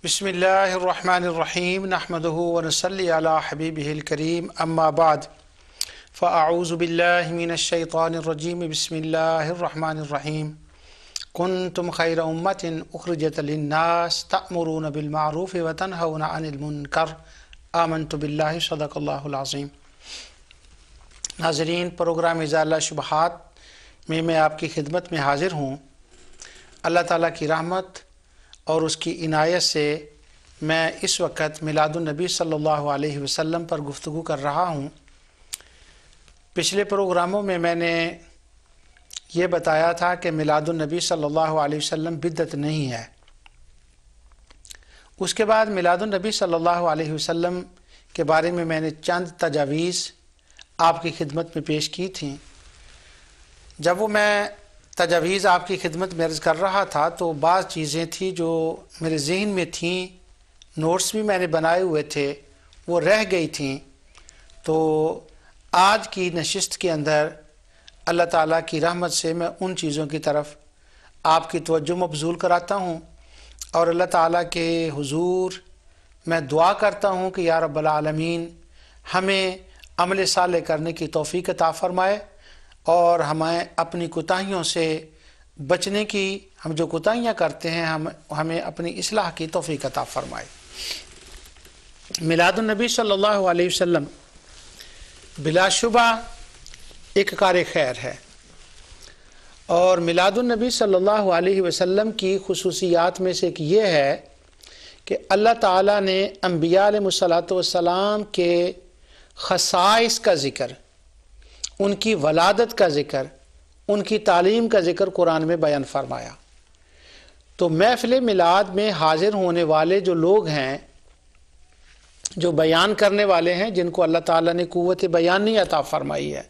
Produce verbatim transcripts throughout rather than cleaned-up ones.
बिस्मिल्लाहिर्रहमानिर्रहीम नहमदुहु व नसल्ली अला हबीबिहिल करीम अम्मा बाद फ़अऊज़ु बिल्लाहि मिनश्शैतानिर्रजीम बिस्मिल्लाहिर्रहमानिर्रहीम कुन्तुम खैरा उम्मतिन उख़रिजत लिन्नास तअमुरूना बिल मारूफ़ व तनहौना अनिल मुनकर आमनतु बिल्लाहि सदक़ल्लाहुल अज़ीम। नाज़रीन, प्रोग्राम इज़ाला शुबहात में मैं आपकी खिदमत में हाज़िर हूँ। अल्लाह ताला की रहमत और उसकी इनायत से मैं इस वक्त मिलादुन नबी सल्लल्लाहु अलैहि वसल्लम पर गुफ्तगू कर रहा हूँ। पिछले प्रोग्रामों में मैंने ये बताया था कि मिलादुन नबी सल्लल्लाहु अलैहि वसल्लम बिदअत नहीं है। उसके बाद मिलादुन नबी सल्लल्लाहु अलैहि वसल्लम के बारे में मैंने चंद तजावीज़ आपकी खिदमत में पेश की थी। जब वो मैं तजावीज़ आपकी खिदमत में अर्ज़ कर रहा था तो बाज़ चीज़ें थी जो मेरे ज़हन में थी, नोट्स भी मैंने बनाए हुए थे, वो रह गई थी। तो आज की नशिस्त के अंदर अल्लाह ताला की रहमत से मैं उन चीज़ों की तरफ आपकी तवज्जो मबज़ूल कराता हूँ और अल्लाह ताला के हुज़ूर मैं दुआ करता हूँ कि या रब्बल आलमीन हमें अमल साले करने की तौफ़ीक़ अता फ़रमाए और हमें अपनी कोताहियों से बचने की, हम जो कोताहियाँ करते हैं हम हमें अपनी इस्लाह की तौफ़ीक़ अता फ़रमाए। मिलादुन नबी सल्लल्लाहु अलैहि वसल्लम बिलाशुबा एक कार खैर है और मिलादुन नबी सल्लल्लाहु अलैहि वसल्लम की खुसूसियात में से एक ये है कि अल्लाह ताला ने अंबिया अलैहिस्सलातु वस्सलाम के ख़साइस का ज़िक्र, उनकी वलादत का ज़िक्र, उनकी तालीम का ज़िक्र कुरान में बयान फरमाया। तो महफ़िल मिलाद में हाज़िर होने वाले जो लोग हैं, जो बयान करने वाले हैं, जिनको अल्लाह ताला ने क़ुव्वत बयानी अता फ़रमाई है,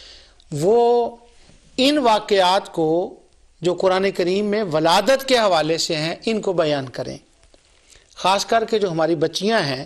वो इन वाक़यात को जो कुरान करीम में वलादत के हवाले से हैं इनको बयान करें। ख़ास करके जो हमारी बच्चियां हैं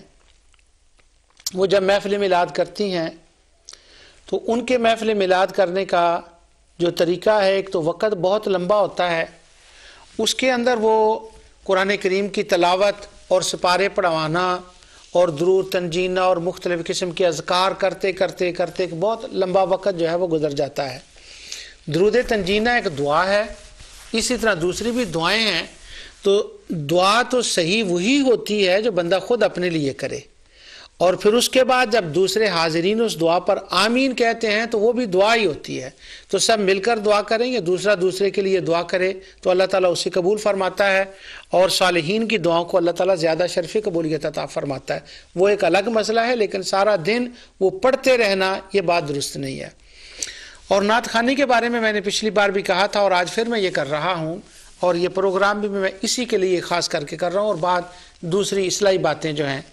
वो जब महफ़िल मिलाद करती हैं तो उनके महफ़िल मिलाद करने का जो तरीक़ा है, एक तो वक़्त बहुत लंबा होता है, उसके अंदर वो कुरान करीम की तिलावत और सिपारे पढ़वाना और दुरूद तंजीना और मुख्तलिफ़ किस्म के अज़कार करते करते करते एक बहुत लंबा वक़्त जो है वो गुज़र जाता है। दुरूद तंजीना एक दुआ है, इसी तरह दूसरी भी दुआएं हैं। तो दुआ तो सही वही होती है जो बंदा ख़ुद अपने लिए करे और फिर उसके बाद जब दूसरे हाज़रीन उस दुआ पर आमीन कहते हैं तो वो भी दुआ ही होती है। तो सब मिलकर दुआ करेंगे, दूसरा दूसरे के लिए दुआ करे तो अल्लाह ताला उसे कबूल फरमाता है और सालिहीन की दुआओं को अल्लाह ताला ज़्यादा शर्फ़ी कबूलियत अता फरमाता है। वो एक अलग मसला है, लेकिन सारा दिन वो पढ़ते रहना ये बात दुरुस्त नहीं है। और नात ख़ानी के बारे में मैंने पिछली बार भी कहा था और आज फिर मैं ये कर रहा हूँ और ये प्रोग्राम भी मैं इसी के लिए ख़ास करके कर रहा हूँ और बाद दूसरी इस्लाही बातें जो हैं।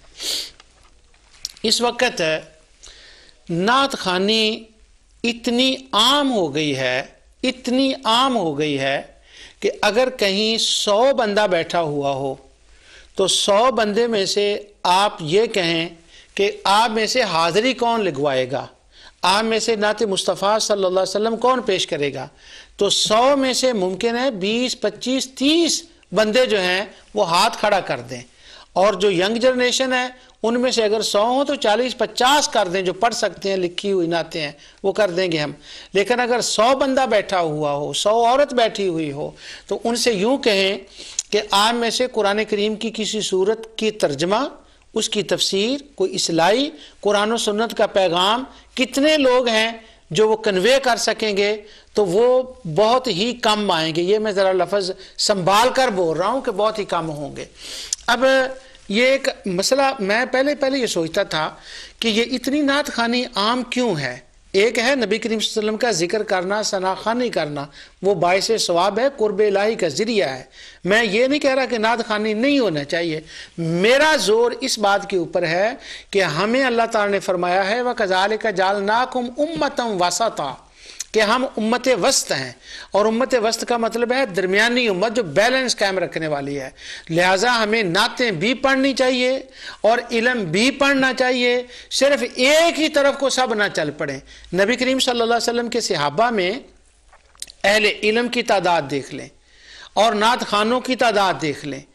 इस वक्त नात ख़ानी इतनी आम हो गई है, इतनी आम हो गई है कि अगर कहीं सौ बंदा बैठा हुआ हो तो सौ बंदे में से आप ये कहें कि आप में से हाज़री कौन लिखवाएगा, आप में से नात मुस्तफ़ा सल्लल्लाहु अलैहि वसल्लम कौन पेश करेगा, तो सौ में से मुमकिन है बीस पच्चीस तीस बंदे जो हैं वो हाथ खड़ा कर दें। और जो यंग जनरेशन है उनमें से अगर सौ हो तो चालीस पचास कर दें, जो पढ़ सकते हैं, लिखी हुई नाते हैं, वो कर देंगे हम। लेकिन अगर सौ बंदा बैठा हुआ हो, सौ औरत बैठी हुई हो, तो उनसे यूँ कहें कि आप में से कुरान करीम की किसी सूरत की तर्जमा, उसकी तफसीर, कोई इस्लाही कुरान और सुन्नत का पैगाम कितने लोग हैं जो वो कन्वे कर सकेंगे, तो वो बहुत ही कम आएंगे। ये मैं ज़रा लफ्ज़ संभाल कर बोल रहा हूँ कि बहुत ही कम होंगे। अब ये एक मसला, मैं पहले पहले ये सोचता था कि ये इतनी नात ख़ानी आम क्यों है। एक है नबी करीम सल्लल्लाहु अलैहि वसल्लम का जिक्र करना, सना ख़ानी करना, वो बाइस सवाब है, कुर्ब इलाही का ज़रिया है। मैं ये नहीं कह रहा कि नात ख़ानी नहीं होना चाहिए, मेरा ज़ोर इस बात के ऊपर है कि हमें अल्लाह ताला ने फरमाया है व कज़ालिका जअलनाकुम उम्मतन वसता, कि हम उम्मत वस्त हैं। और उम्मत वस्त का मतलब है दरमियानी उम्मत जो बैलेंस कायम रखने वाली है। लिहाजा हमें नातें भी पढ़नी चाहिए और इल्म भी पढ़ना चाहिए, सिर्फ एक ही तरफ को सब ना चल पड़े। नबी करीम सल्लल्लाहु अलैहि वसल्लम के सहाबा में अहले इल्म की तादाद देख लें और नात खानों की तादाद देख लें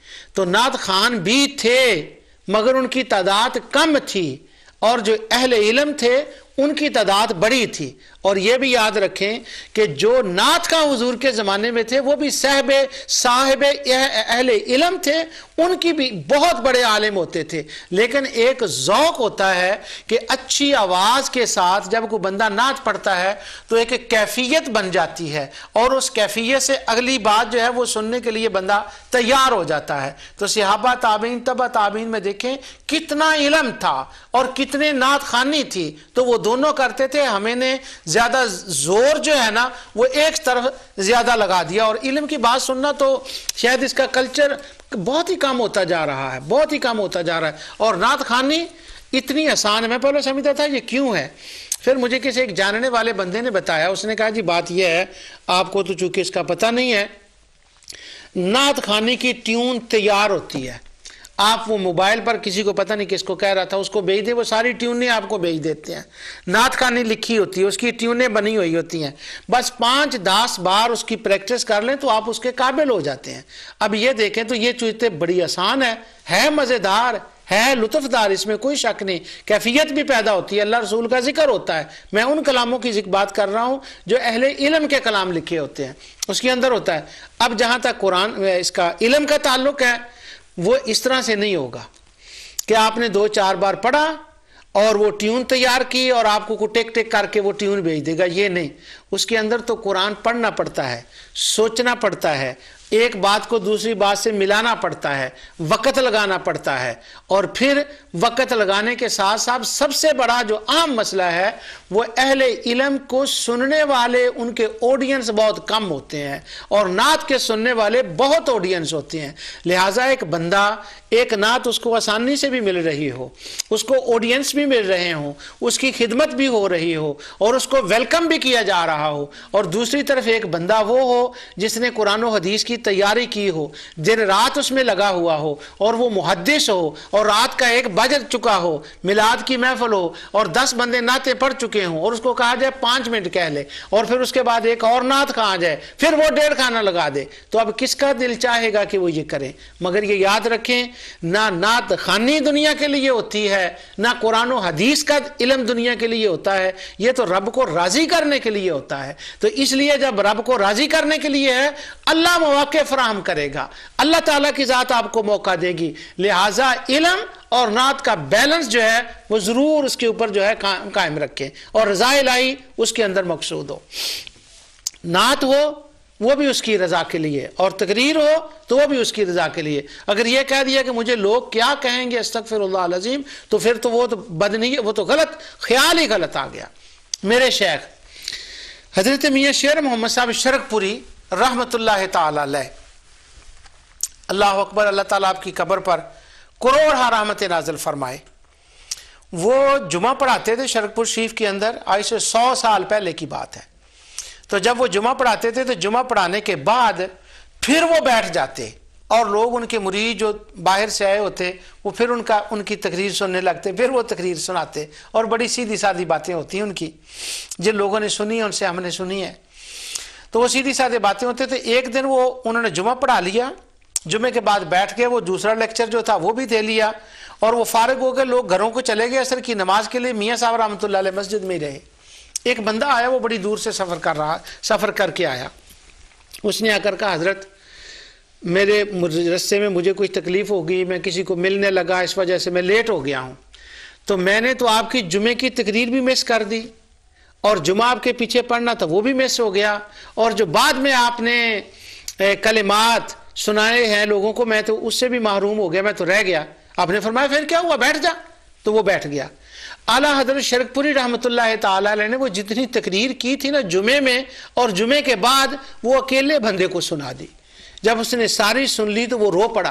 तो नात खान भी थे मगर उनकी तादाद कम थी, और जो अहले इल्म थे उनकी तादाद बड़ी थी। और ये भी याद रखें कि जो नात का हुजूर के ज़माने में थे वो भी साहब साहिब अहले इल्म थे, उनकी भी बहुत बड़े आलिम होते थे। लेकिन एक ज़ौक़ होता है कि अच्छी आवाज़ के साथ जब कोई बंदा नात पढ़ता है तो एक कैफियत बन जाती है, और उस कैफियत से अगली बात जो है वो सुनने के लिए बंदा तैयार हो जाता है। तो सहाबा ताबीन तबा ताबीन में देखें कितना इल्म था और कितने नात खानी थी, तो वो दोनों करते थे। हमें ने ज्यादा जोर जो है ना वो एक तरफ ज्यादा लगा दिया, और इल्म की बात सुनना तो शायद इसका कल्चर बहुत ही कम होता जा रहा है, बहुत ही कम होता जा रहा है। और नात खानी इतनी आसान है, मैं पहले समझता था ये क्यों है, फिर मुझे किसी एक जानने वाले बंदे ने बताया, उसने कहा जी बात यह है, आपको तो चूंकि इसका पता नहीं है, नात खानी की ट्यून तैयार होती है, आप वो मोबाइल पर किसी को पता नहीं किसको कह रहा था उसको भेज दे, वो सारी ट्यूनें आपको भेज देते हैं। नात खानी लिखी होती है, उसकी ट्यूनें बनी हुई होती हैं, बस पाँच दस बार उसकी प्रैक्टिस कर लें तो आप उसके काबिल हो जाते हैं। अब ये देखें तो ये चीज़ें बड़ी आसान है, है मज़ेदार, है लुत्फदार, इसमें कोई शक नहीं, कैफियत भी पैदा होती है, अल्लाह रसूल का जिक्र होता है। मैं उन कलामों की बात कर रहा हूँ जो अहले इल्म के कलाम लिखे होते हैं, उसके अंदर होता है। अब जहाँ तक कुरान इसका इल्म का ताल्लुक है वो इस तरह से नहीं होगा कि आपने दो चार बार पढ़ा और वो ट्यून तैयार की और आपको को टेक टेक करके वो ट्यून भेज देगा, ये नहीं। उसके अंदर तो कुरान पढ़ना पड़ता है, सोचना पड़ता है, एक बात को दूसरी बात से मिलाना पड़ता है, वक़्त लगाना पड़ता है, और फिर वक़्त लगाने के साथ साथ सबसे बड़ा जो आम मसला है वो अहले इल्म को सुनने वाले उनके ऑडियंस बहुत कम होते हैं और नात के सुनने वाले बहुत ऑडियंस होते हैं। लिहाजा एक बंदा एक नात उसको आसानी से भी मिल रही हो, उसको ऑडियंस भी मिल रहे हों, उसकी खिदमत भी हो रही हो और उसको वेलकम भी किया जा रहा हो, और दूसरी तरफ एक बंदा वो हो जिसने कुरान और हदीस की तैयारी की हो, दिन रात उसमें लगा हुआ हो, और वो मुहद्दिस हो और रात का एक बज चुका हो, मिलाद की महफिल हो और दस बंदे नाते पढ़ चुके हों और उसको कहा जाए पाँच मिनट कह ले और फिर उसके बाद एक और नात कहा जाए, फिर वो डेढ़ खाना लगा दे, तो अब किसका दिल चाहेगा कि वो ये करें। मगर ये याद रखें, ना नात खानी दुनिया के लिए होती है, ना कुरान और हदीस का इल्म दुनिया के लिए होता है, ये तो रब को राजी करने के लिए होता है। तो इसलिए जब रब को राजी करने के लिए है, अल्लाह मौके फराहम करेगा, अल्लाह ताला की जात आपको मौका देगी। लिहाजा इल्म और नात का बैलेंस जो है वो जरूर उसके ऊपर जो है का, कायम रखें, और रज़ा इलाही उसके अंदर मकसूद हो। नात हो वो भी उसकी रजा के लिए, और तकरीर हो तो वो भी उसकी रजा के लिए। अगर ये कह दिया कि मुझे लोग क्या कहेंगे अस्तगफिरुल्लाह अज़ीम, तो फिर तो वो तो बद नहीं है, वो तो गलत ख्याल ही गलत आ गया। मेरे शेख हजरत मियाँ शेर मोहम्मद साहब शरकपुरी रहमतुल्लाह ताला अलैह, अल्लाह अकबर, अल्लाह ताला आपकी कब्र पर करोड़ हा रहमत नाज़िल फरमाए। वो जुमा पढ़ाते थे शरकपुर शरीफ के अंदर, आज से सौ साल पहले की बात है। तो जब वो जुमा पढ़ाते थे तो जुमा पढ़ाने के बाद फिर वो बैठ जाते और लोग उनके मुरीद जो बाहर से आए होते वो फिर उनका उनकी तकरीर सुनने लगते, फिर वो तकरीर सुनाते, और बड़ी सीधी सादी बातें होती हैं उनकी, जिन लोगों ने सुनी है उनसे हमने सुनी है, तो वो सीधी सादी बातें होते थे। एक दिन वो उन्होंने जुमा पढ़ा लिया, जुमे के बाद बैठ के वो दूसरा लेक्चर जो था वो भी दे लिया, और वो फारिग हो गए, लोग घरों को चले गए असर की नमाज के लिए। मियाँ साहब रहमतुल्लाह अलैह मस्जिद में ही रहे। एक बंदा आया, वो बड़ी दूर से सफ़र कर रहा सफ़र करके आया, उसने आकर कहा हज़रत मेरे रस्ते में मुझे कुछ तकलीफ़ हो गई, मैं किसी को मिलने लगा, इस वजह से मैं लेट हो गया हूँ, तो मैंने तो आपकी जुमे की तकरीर भी मिस कर दी और जुमा आपके पीछे पढ़ना था वो भी मिस हो गया, और जो बाद में आपने कलिमात सुनाए हैं लोगों को मैं तो उससे भी महरूम हो गया, मैं तो रह गया। आपने फरमाया फिर क्या हुआ, बैठ जा, तो वो बैठ गया। आला हजरत शरकपुरी रहमतुल्लाह ताला अलैह ने वो जितनी तकरीर की थी ना जुमे में और जुमे के बाद, वो अकेले बंदे को सुना दी। जब उसने सारी सुन ली तो वो रो पड़ा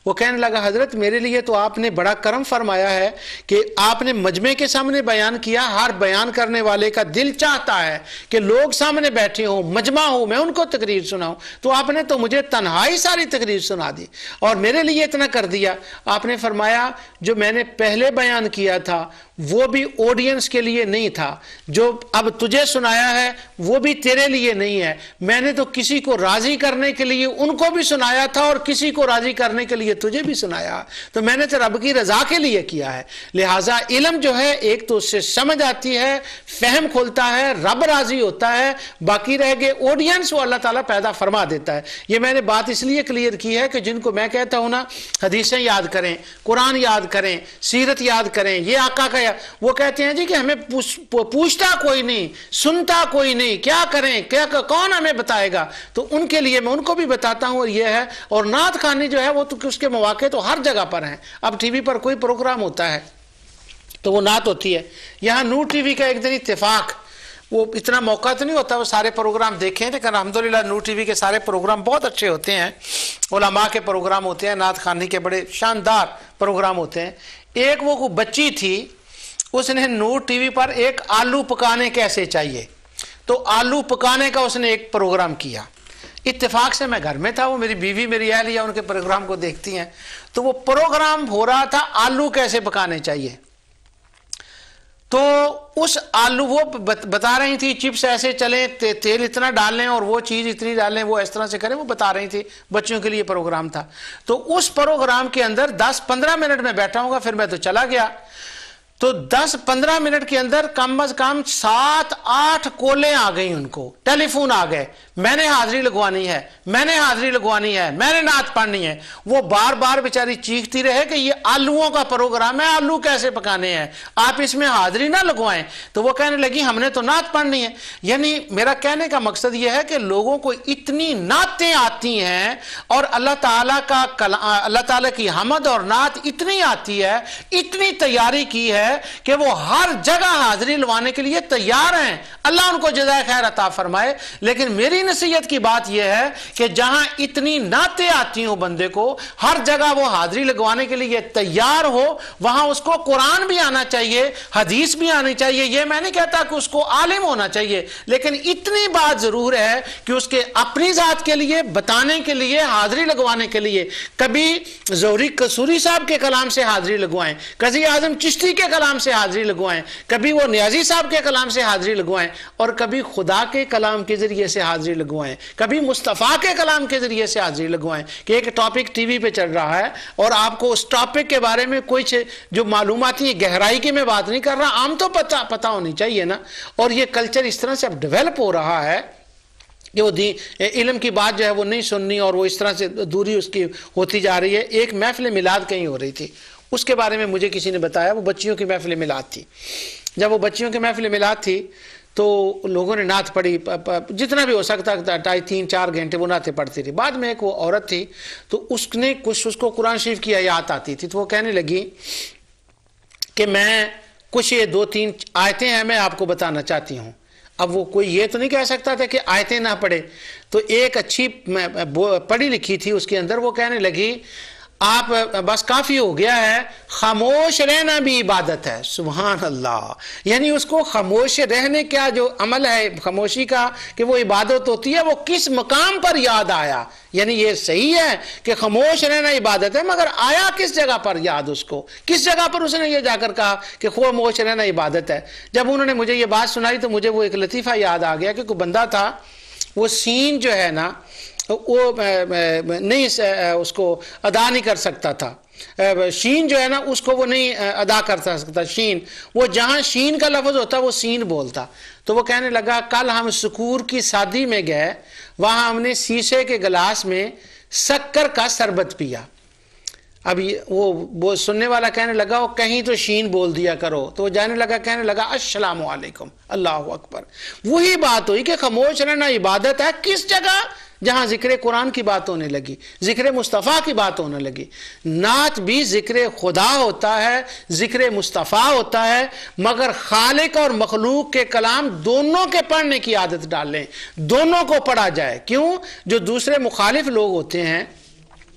वो कहने लगा हजरत मेरे लिए तो आपने बड़ा करम फरमाया है कि आपने मजमे के सामने बयान किया। हर बयान करने वाले का दिल चाहता है कि लोग सामने बैठे हों, मजमा हो, मैं उनको तकरीर सुनाऊं, तो आपने तो मुझे तन्हाई सारी तकरीर सुना दी और मेरे लिए इतना कर दिया। आपने फरमाया जो मैंने पहले बयान किया था वो भी ऑडियंस के लिए नहीं था, जो अब तुझे सुनाया है वो भी तेरे लिए नहीं है। मैंने तो किसी को राजी करने के लिए उनको भी सुनाया था और किसी को राजी करने के लिए तुझे भी सुनाया, तो मैंने तो रब की रजा के लिए किया है। लिहाजा इल्म जो है एक तो उससे समझ आती है, फहम खुलता है, रब राजी होता है, बाकी रह गए ऑडियंस वो अल्लाह ताला पैदा फरमा देता है। ये मैंने बात इसलिए क्लियर की है कि जिनको मैं कहता हूं ना हदीसें याद करें, कुरान याद करें, सीरत याद करें, ये आका का, वो कहते हैं जी कि हमें पूछ, पूछता कोई नहीं, सुनता कोई नहीं, क्या करें, क्या कौन हमें बताएगा। तो उनके लिए मैं उनको भी बताता हूं और ये है। और नात खानी जो है वो तो उसके मौके तो हर जगह पर हैं। अब टीवी पर कोई प्रोग्राम होता है तो वो नात होती है। यहाँ नूर टीवी का एक दिन इत्तेफाक, वो इतना मौका तो नहीं होता वो सारे प्रोग्राम देखें, लेकिन अल्हम्दुलिल्लाह नूर टीवी के सारे प्रोग्राम बहुत अच्छे होते हैं। उलमा के प्रोग्राम होते हैं, नात खानी के बड़े शानदार प्रोग्राम होते हैं। एक वो बच्ची थी, उसने नूर टीवी पर एक आलू पकाने कैसे चाहिए, तो आलू पकाने का उसने एक प्रोग्राम किया। इत्तेफाक से मैं घर में था, वो मेरी बीवी मेरी अहलिया उनके प्रोग्राम को देखती हैं, तो वो प्रोग्राम हो रहा था आलू कैसे पकाने चाहिए। तो उस आलू वो बता रही थी चिप्स ऐसे चले, ते, तेल इतना डालें और वो चीज़ इतनी डालें, वो इस तरह से करें, वो बता रही थी। बच्चों के लिए प्रोग्राम था। तो उस प्रोग्राम के अंदर दस पंद्रह मिनट में बैठा हूँगा, फिर मैं तो चला गया। तो दस पंद्रह मिनट के अंदर कम अज कम सात आठ कॉलें आ गई, उनको टेलीफोन आ गए, मैंने हाजिरी लगवानी है, मैंने हाजिरी लगवानी है, मैंने नात पढ़नी है। वो बार बार बेचारी चीखती रहे कि ये आलूओं का प्रोग्राम है, आलू कैसे पकाने हैं, आप इसमें हाजिरी ना लगवाएं। तो वो कहने लगी हमने तो नात पढ़नी है। यानी मेरा कहने का मकसद यह है कि लोगों को इतनी नातें आती हैं और अल्लाह ताला का अल्लाह ताला की हमद और नात इतनी आती है, इतनी तैयारी की है कि वो हर जगह हाजिरी लवाने के लिए तैयार हैं। अल्लाह उनको जज़ाए खैर अता फरमाए। लेकिन मेरी नसीहत की बात यह है कि जहां इतनी नातें आती हो बंदे को, हर जगह वो हाजिरी लगवाने के लिए तैयार हो, वहां उसको कुरान भी आना चाहिए, हदीस भी आनी चाहिए। यह मैं नहीं कहता कि उसको आलिम होना चाहिए, लेकिन इतनी बात जरूर है कि उसके अपनी जात के लिए बताने के लिए, हाजिरी लगवाने के लिए कभी ज़ोहरी कसूरी साहब के कलाम से हाजिरी लगवाएं, कभी आजम चिश्ती के कलाम से हाजिरी लगवाएं, कभी वो नियाजी साहब के कलाम से हाजिरी लगवाएं, और कभी खुदा के कलाम के जरिए से हाजिरी लगवाएं, कभी मुस्तफ़ा के कलाम के जरिए से हाजिरी लगवाएं। कि एक टॉपिक टीवी पे चल रहा है और आपको उस टॉपिक के बारे में कुछ जो मालूमाती गहराई की मैं बात नहीं कर रहा, आम तो पता पता होनी चाहिए ना। और ये कल्चर इस तरह से अब डेवलप हो रहा है कि वो दी इल्म की बात जो है वो नहीं सुननी, और वो इस तरह से दूरी उसकी होती जा रही है। एक महफिल मिलाद कहीं हो रही थी, उसके बारे में मुझे किसी ने बताया, वो बच्चियों की महफिल मिलाद थी। जब वो बच्चियों की महफिल मिलाद थी तो लोगों ने नात पढ़ी, जितना भी हो सकता था, ढाई तीन चार घंटे वो नातें पढ़ती थी। बाद में एक वो औरत थी, तो उसने कुछ उसको कुरान शरीफ की आयत आती थी, तो वो कहने लगी कि मैं कुछ ये दो तीन आयतें हैं मैं आपको बताना चाहती हूँ। अब वो कोई ये तो नहीं कह सकता था कि आयतें ना पढ़े, तो एक अच्छी पढ़ी लिखी थी उसके अंदर, वो कहने लगी आप बस काफ़ी हो गया है, खामोश रहना भी इबादत है। सुभान अल्लाह। यानी उसको खामोश रहने का जो अमल है खामोशी का, कि वो इबादत होती है, वो किस मकाम पर याद आया। यानी ये सही है कि खामोश रहना इबादत है, मगर आया किस जगह पर याद, उसको किस जगह पर उसने ये जाकर कहा कि खामोश रहना इबादत है। जब उन्होंने मुझे ये बात सुनाई तो मुझे वो एक लतीफ़ा याद आ गया कि कोई बंदा था, वो सीन जो है ना वो नहीं उसको अदा नहीं कर सकता था। शीन जो है ना उसको वो नहीं अदा कर सकता। शीन, वो जहाँ शीन का लफ्ज़ होता वो सीन बोलता। तो वो कहने लगा कल हम सुकूर की शादी में गए, वहाँ हमने शीशे के गिलास में शक्कर का शरबत पिया। अब वो वो सुनने वाला कहने लगा वो कहीं तो शीन बोल दिया करो, तो वो जाने लगा कहने लगा अस्सलामु अलैकुम, अल्लाह अकबर। वही बात हुई कि खामोश रहना इबादत है। किस जगह? जहाँ जिक्र कुरान की बात होने लगी, जिक्र मुस्तफ़ा की बात होने लगी। नात भी जिक्र खुदा होता है, जिक्र मुस्तफ़ा होता है, मगर खालिक और मखलूक के कलाम दोनों के पढ़ने की आदत डाल लें, दोनों को पढ़ा जाए। क्यों? जो दूसरे मुखालिफ लोग होते हैं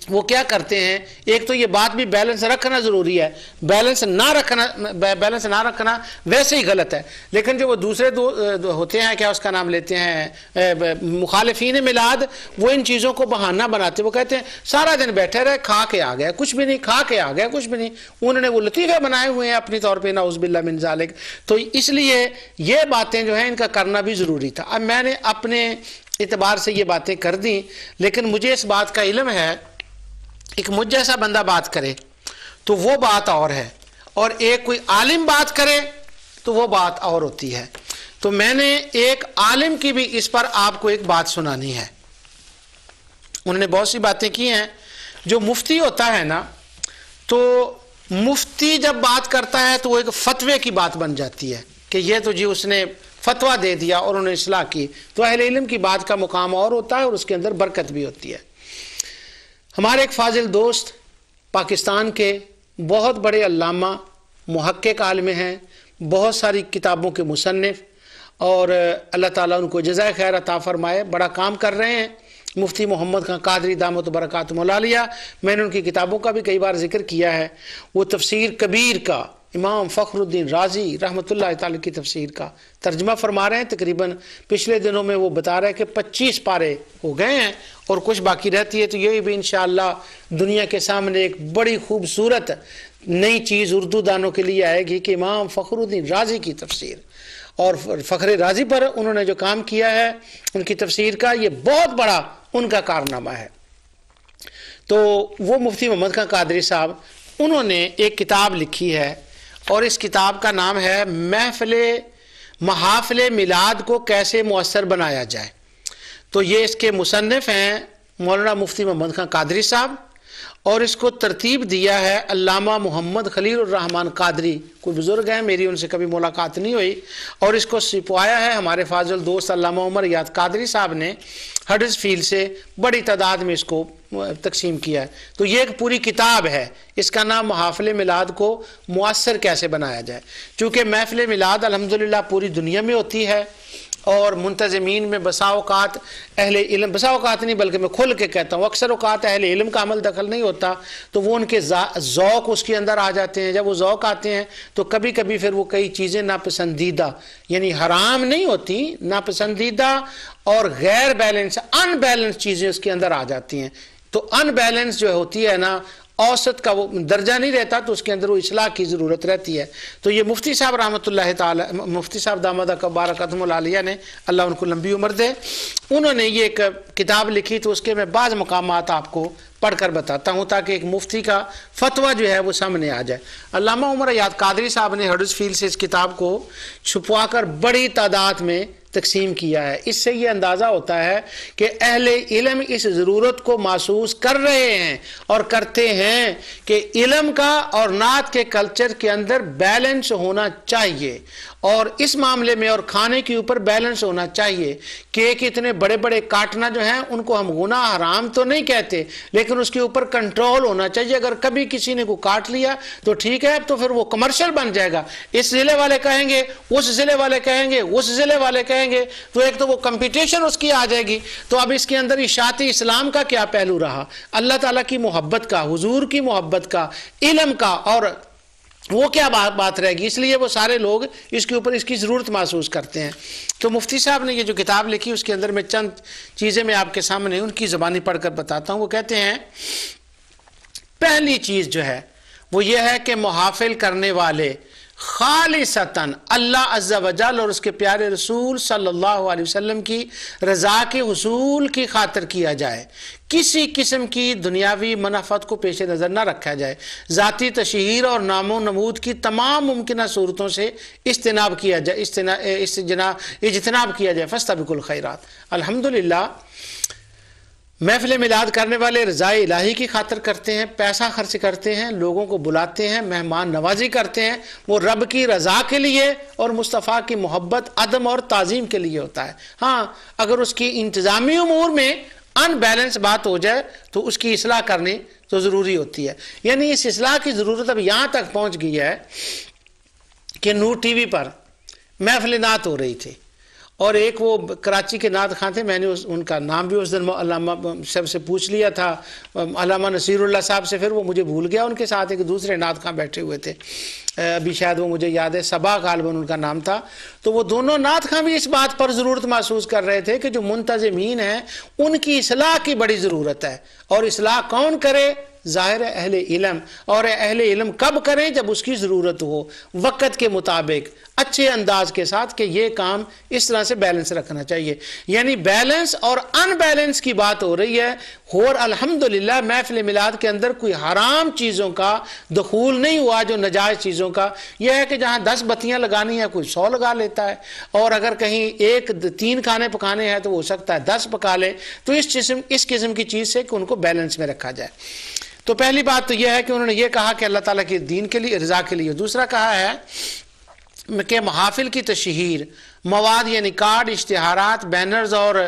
वो क्या करते हैं, एक तो ये बात भी बैलेंस रखना ज़रूरी है, बैलेंस ना रखना बैलेंस ना रखना वैसे ही गलत है, लेकिन जो वो दूसरे दो, दो होते हैं, क्या उसका नाम लेते हैं, मुखालिफीन मिलाद, वो इन चीज़ों को बहाना बनाते, वो कहते हैं सारा दिन बैठे रहे, खा के आ गया कुछ भी नहीं, खा के आ गया कुछ भी नहीं, उन्होंने वो लतीफ़े बनाए हुए हैं अपनी तौर पर, नाउज़ुबिल्लाह मिन ज़ालिक। तो इसलिए ये बातें जो हैं इनका करना भी ज़रूरी था। अब मैंने अपने इतबार से ये बातें कर दी, लेकिन मुझे इस बात का इल्म है एक मुझ जैसा बंदा बात करे तो वो बात और है, और एक कोई आलिम बात करे तो वो बात और होती है। तो मैंने एक आलिम की भी इस पर आपको एक बात सुनानी है। उन्होंने बहुत सी बातें की हैं। जो मुफ्ती होता है ना, तो मुफ्ती जब बात करता है तो वो एक फतवे की बात बन जाती है कि ये तो जी उसने फतवा दे दिया और उन्होंने इस्लाह की, तो अहले इल्म की बात का मुकाम और होता है और उसके अंदर बरकत भी होती है। हमारे एक फाजिल दोस्त पाकिस्तान के बहुत बड़े अल्लामा मुहक्किक आलिम हैं, बहुत सारी किताबों के मुसन्निफ, और अल्लाह ताला उनको जज़ाए खैर अता फरमाए, बड़ा काम कर रहे हैं। मुफ्ती मोहम्मद खान कादरी दामत बरकातुहुल आलिया, मैंने उनकी किताबों का भी कई बार जिक्र किया है। वो तफसीर कबीर का इमाम फ़खरुद्दीन राज़ी रहमतुल्लाह ताला की तफसीर का तर्जमा फरमा रहे हैं। तकरीबन पिछले दिनों में वो बता रहे हैं कि पच्चीस पारे हो गए हैं और कुछ बाकी रहती है। तो यही भी इंशाअल्लाह दुनिया के सामने एक बड़ी खूबसूरत नई चीज़ उर्दू दानों के लिए आएगी कि इमाम फ़खरुद्दीन राज़ी की तफसीर, और फ़खरे राज़ी पर उन्होंने जो काम किया है उनकी तफसीर का, ये बहुत बड़ा उनका कारनामा है। तो वो मुफ्ती मोहम्मद खान कादरी साहब, उन्होंने एक किताब लिखी है और इस किताब का नाम है महफ़िले महाफ़िले मिलाद को कैसे मुअस्सर बनाया जाए। तो ये इसके मुसन्निफ़ हैं मौलाना मुफ्ती मोहम्मद खान कादरी साहब, और इसको तरतीब दिया है अल्लामा मोहम्मद खलीलुर रहमान कादरी, कोई बुज़ुर्ग हैं, मेरी उनसे कभी मुलाकात नहीं हुई, और इसको सिपवाया है हमारे फाजिल दोस्त अल्लामा उमर याद कादरी साहब ने हडर्सफील्ड से बड़ी तादाद में इसको तकसीम किया है। तो ये एक पूरी किताब है, इसका नाम महाफ़िले मिलाद को मुअस्सर कैसे बनाया जाए। चूँकि महफ़िले मिलाद अल्हम्दुलिल्लाह पूरी दुनिया में होती है, और मुंतज़मीन में बसा औक़ात अहले इल्म, बसा औक़ात नहीं बल्कि मैं खुल के कहता हूँ अक्सर औक़ात अहले इल्म का अमल दखल नहीं होता, तो वो उनके ज़ौक़ उसके अंदर आ जाते हैं। जब वो ज़ौक़ आते हैं तो कभी कभी फिर वो कई चीज़ें नापसंदीदा, यानी हराम नहीं होती, नापसंदीदा और गैर बैलेंस अनबैलेंस चीज़ें उसके अंदर आ जाती हैं। तो अनबैलेंस जो होती है ना, औसत का वो दर्जा नहीं रहता, तो उसके अंदर वो इस्लाह की ज़रूरत रहती है। तो ये मुफ्ती साहब रहमतुल्लाह ताला, मुफ्ती साहब दामद बरकातुहुल आलिया ने, अल्लाह उनको लंबी उम्र दे, उन्होंने ये एक किताब लिखी। तो उसके मैं बाज़ मकामात आपको पढ़कर बताता हूँ ताकि एक मुफ्ती का फतवा जो है वो सामने आ जाए। अल्लामा उमर याद कादरी साहब ने हडर्सफील्ड से इस किताब को छुपवा कर बड़ी तादाद में तकसीम किया है। इससे ये अंदाज़ा होता है कि अहले इल्म इस ज़रूरत को महसूस कर रहे हैं और करते हैं कि इल्म का और नात के कल्चर के अंदर बैलेंस होना चाहिए, और इस मामले में और खाने के ऊपर बैलेंस होना चाहिए। केक इतने बड़े बड़े काटना जो हैं उनको हम गुनाह हराम तो नहीं कहते, लेकिन उसके ऊपर कंट्रोल होना चाहिए। अगर कभी किसी ने को काट लिया तो ठीक है, तो फिर वो कमर्शियल बन जाएगा। इस ज़िले वाले कहेंगे, उस ज़िले वाले कहेंगे, उस ज़िले वाले कहेंगे, तो एक तो वो कंपटीशन उसकी आ जाएगी। तो अब इसके अंदर इशाती इस्लाम का क्या पहलू रहा, अल्लाह ताला की मोहब्बत का, हुजूर की मोहब्बत का, इल्म का, और वो क्या बात बात रहेगी। इसलिए वो सारे लोग इसके ऊपर इसकी ज़रूरत महसूस करते हैं। तो मुफ्ती साहब ने ये जो किताब लिखी उसके अंदर मैं चंद चीज़ें मैं आपके सामने उनकी ज़बानी पढ़कर बताता हूँ। वो कहते हैं पहली चीज़ जो है वो ये है कि मुहाफ़िल करने वाले खालिसतन अल्लाह अज़्ज़ा वजल और उसके प्यारे रसूल सल्लल्लाहु अलैहि वसल्लम की रज़ा के हुसूल की खातिर किया जाए। किसी किस्म की दुनियावी मनाफत को पेश नज़र न रखा जाए। ज़ाती तशहीर और नामो नमूद की तमाम मुमकिन सूरतों से इज्तनाब किया जाए इज्तना इज्तना इज्तनाब किया जाए। फस्तबिकुल खैरात। अल्हम्दुलिल्लाह महफ़िल मिलाद करने वाले रज़ाए इलाही की खातिर करते हैं, पैसा खर्च करते हैं, लोगों को बुलाते हैं, मेहमान नवाजी करते हैं। वो रब की रज़ा के लिए और मुस्तफ़ा की मोहब्बत, अदम और ताज़ीम के लिए होता है। हाँ, अगर उसकी इंतज़ामी उमूर में अनबैलेंस बात हो जाए तो उसकी इस्लाह करनी तो ज़रूरी होती है। यानी इस इस्लाह की ज़रूरत अब यहाँ तक पहुँच गई है कि नूर टी वी पर महफ़िल नात हो रही थी और एक वो कराची के नात खां थे, मैंने उस उनका नाम भी उस दिन अल्लामा साहब से पूछ लिया था, अल्लामा नसीरुल्लाह साहब से, फिर वो मुझे भूल गया। उनके साथ एक दूसरे नात खां बैठे हुए थे, अभी शायद वो मुझे याद है, सबा गालबन उनका नाम था। तो वो दोनों नात खां भी इस बात पर ज़रूरत महसूस कर रहे थे कि जो मुंतज़िमीन हैं उनकी इस्लाह की बड़ी ज़रूरत है। और इस्लाह कौन करे? ज़ाहिर है अहले इल्म। और अहले इल्म कब करें? जब उसकी ज़रूरत हो, वक़्त के मुताबिक, अच्छे अंदाज के साथ कि ये काम इस तरह से बैलेंस रखना चाहिए। यानी बैलेंस और अनबैलेंस की बात हो रही है। और अल्हम्दुलिल्लाह महफिल मिलाद के अंदर कोई हराम चीज़ों का दखूल नहीं हुआ, जो नाजायज़ चीज़ों का। यह है कि जहाँ दस बत्तियाँ लगानी है कोई सौ लगा लेता है, और अगर कहीं एक तीन खाने पकाने हैं तो हो सकता है दस पका ले। तो इस किस्म इस किस्म की चीज़ से कि उनको बैलेंस में रखा जाए। तो पहली बात तो यह है कि उन्होंने ये कहा कि अल्लाह ताला के दीन के लिए, रज़ा के लिए। दूसरा कहा है कि महाफिल की तशहीर, मवाद यानी कार्ड, इश्तिहारात, बैनर्स और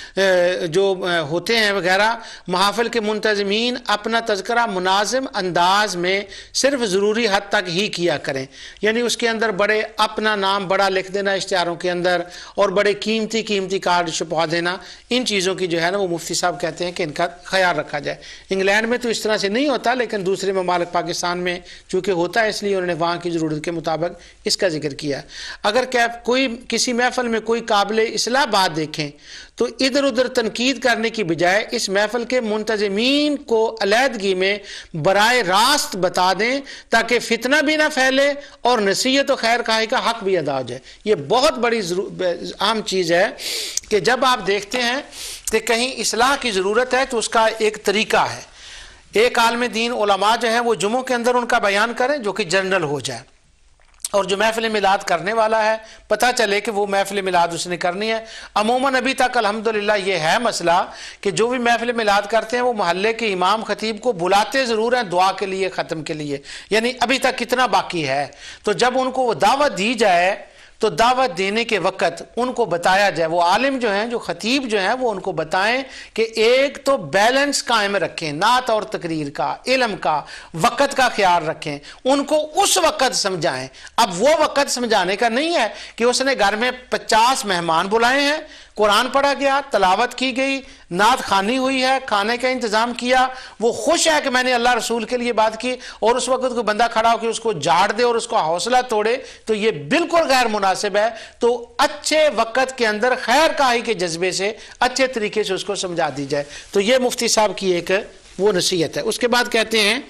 जो होते हैं वगैरह, महाफिल के मुंतज़मीन अपना तज़किरा मुनाज़िम अंदाज में सिर्फ ज़रूरी हद तक ही किया करें। यानी उसके अंदर बड़े अपना नाम बड़ा लिख देना इश्तिहारों के अंदर, और बड़े कीमती कीमती कार्ड छुपा देना, इन चीज़ों की जो है ना वो मुफ्ती साहब कहते हैं कि इनका ख्याल रखा जाए। इंग्लैंड में तो इस तरह से नहीं होता, लेकिन दूसरे ममालिक पाकिस्तान में चूँकि होता है, इसलिए उन्होंने वहाँ की ज़रूरत के मुताबिक इसका जिक्र किया। अगर क्या कोई किसी महफिल में कोई काबिल इस्लाह बात देखें तो इधर उधर तनकीद करने की बजाय इस महफिल के मुंतज़मीन को अलहदगी में बराए रास्त बता दें, ताकि फितना भी ना फैले और नसीहत और खैर खाही का हक भी अदा हो जाए। ये बहुत बड़ी आम चीज़ है कि जब आप देखते हैं कि कहीं इस्लाह की ज़रूरत है तो उसका एक तरीका है। एक आलिम दीन उलमा जो है वो जुम्मों के अंदर उनका बयान करें जो कि जनरल हो जाए, और जो महफिल मिलाद करने वाला है पता चले कि वो महफिल मिलाद उसने करनी है। अमूमन अभी तक अल्हम्दुलिल्लाह ये है मसला कि जो भी महफिल मिलाद करते हैं वो मोहल्ले के इमाम खतीब को बुलाते ज़रूर हैं दुआ के लिए, ख़त्म के लिए, यानी अभी तक कितना बाकी है। तो जब उनको वो दावत दी जाए तो दावत देने के वक़्त उनको बताया जाए, वो आलिम जो हैं, जो खतीब जो हैं, वो उनको बताएं कि एक तो बैलेंस कायम रखें, नात और तकरीर का, इल्म का, वक़्त का ख्याल रखें, उनको उस वक़्त समझाएं। अब वो वक़्त समझाने का नहीं है कि उसने घर में पचास मेहमान बुलाए हैं, कुरान पढ़ा गया, तलावत की गई, नात खानी हुई है, खाने का इंतज़ाम किया, वो खुश है कि मैंने अल्लाह रसूल के लिए बात की, और उस वक्त कोई बंदा खड़ा होकर उसको झाड़ दे और उसको हौसला तोड़े, तो ये बिल्कुल गैर मुनासिब है। तो अच्छे वक्त के अंदर खैर काही के जज्बे से अच्छे तरीके से उसको समझा दी जाए। तो ये मुफ्ती साहब की एक वो नसीहत है। उसके बाद कहते हैं,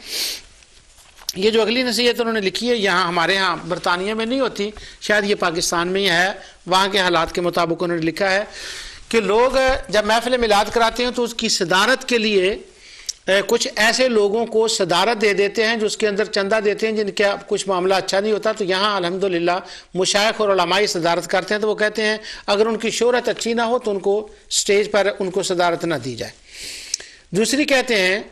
ये जो अगली नसीहत उन्होंने लिखी है, यहाँ हमारे यहाँ बरतानिया में नहीं होती, शायद ये पाकिस्तान में ही है, वहाँ के हालात के मुताबिक उन्होंने लिखा है कि लोग जब महफिल मिलाद कराते हैं तो उसकी सदारत के लिए कुछ ऐसे लोगों को सदारत दे देते हैं जो उसके अंदर चंदा देते हैं, जिनका कुछ मामला अच्छा नहीं होता। तो यहाँ अल्हम्दुलिल्लाह मुशाइख और उलमाई सदारत करते हैं। तो वो कहते हैं अगर उनकी शोहरत अच्छी ना हो तो उनको स्टेज पर उनको सदारत ना दी जाए। दूसरी कहते हैं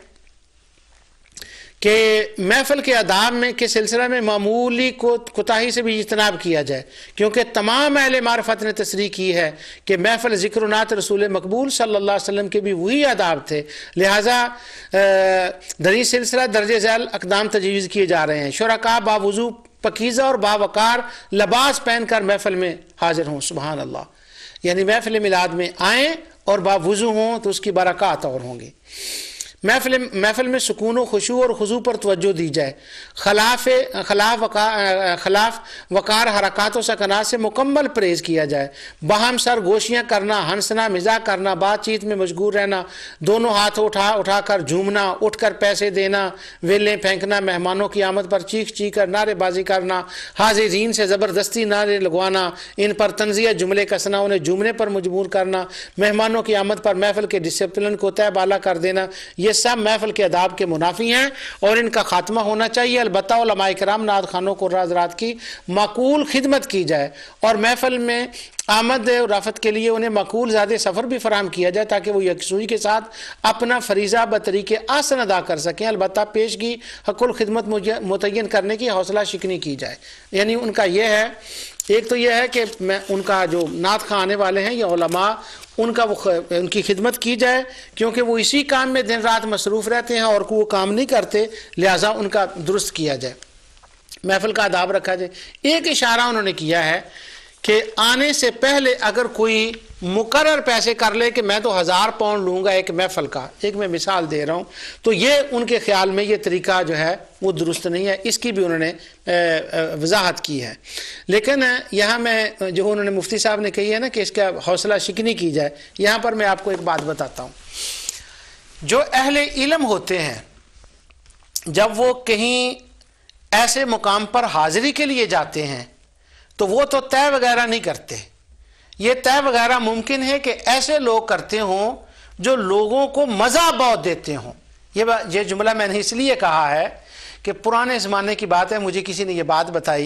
कि महफिल के आदाब में के सिलसिले में मामूली को कोताही से भी इज्तनाब किया जाए, क्योंकि तमाम अहले मारिफत ने तस्रीह की है कि महफिल ज़िक्र नात रसूल मकबूल सल्लल्लाहु अलैहि वसल्लम के भी वही आदाब थे। लिहाजा दरी सिलसिला दर्जे ज़ैल अक़दाम तजवीज़ किए जा रहे हैं। शुरका बावुज़ू पकीज़ा और बावकार लबास पहन कर महफिल में हाजिर हों। सुबहान अल्लाह। यानी महफिल मिलाद में आएँ और बावुज़ू हों तो उसकी बरक़ात और होंगी। महफिल महफिल में सुकून व खुशू और खुजू पर तवज्जो दी जाए। खिलाफ खिलाफ वक़ार खिलाफ वक़ार हरकत व सकनात से मुकम्मल परहेज़ किया जाए। बाहम सर गोशियाँ करना, हंसना, मिजाक करना, बातचीत में मशगूल रहना, दोनों हाथ उठा उठा कर झूमना, उठ कर पैसे देना, वेलें फेंकना, मेहमानों की आमद पर चीख चीख कर नारेबाजी करना, हाज़िरीन से ज़बरदस्ती नारे लगवाना, इन पर तंज़िया जुमले कसना, उन्हें झूमने पर मजबूर करना, मेहमानों की आमद पर महफिल के डिसिप्लिन को तय बाला कर देना, ये सब महफिल के आदाब के मुनाफी हैं और इनका खात्मा होना चाहिए। अलबत्ता उलमाए किराम नात खानों को राज रात की माकूल खिदमत की जाए और महफिल में आमद रफ़त के लिए उन्हें माकूल ज़्यादा सफ़र भी फराम किया जाए ताकि वो यकसुई के साथ अपना फरीज़ा बतरीके आसन अदा कर सकें। अलबत्ता पेशगी हक़ुल खिदमत मुतय्यन करने की हौसला शिकनी की जाए। यानी उनका यह है, एक तो यह है कि मैं उनका जो नात खां आने वाले हैं या उलमा, उनका वो उनकी खिदमत की जाए, क्योंकि वो इसी काम में दिन रात मसरूफ़ रहते हैं और वो काम नहीं करते, लिहाजा उनका दुरुस्त किया जाए, महफिल का आदाब रखा जाए। एक इशारा उन्होंने किया है कि आने से पहले अगर कोई मुकर्रर पैसे कर ले कि मैं तो हज़ार पाउंड लूँगा एक महफल का, एक मैं मिसाल दे रहा हूँ, तो ये उनके ख्याल में ये तरीका जो है वो दुरुस्त नहीं है। इसकी भी उन्होंने वजाहत की है। लेकिन यहाँ मैं जो उन्होंने मुफ्ती साहब ने कही है ना कि इसका हौसला शिकनी की जाए, यहाँ पर मैं आपको एक बात बताता हूँ। जो अहले इल्म होते हैं जब वो कहीं ऐसे मुकाम पर हाजिरी के लिए जाते हैं तो वो तो तय वगैरह नहीं करते। ये तय वगैरह मुमकिन है कि ऐसे लोग करते हों जो लोगों को मज़ा बहुत देते हों। ये ये जुमला मैंने इसलिए कहा है कि पुराने ज़माने की बात है, मुझे किसी ने ये बात बताई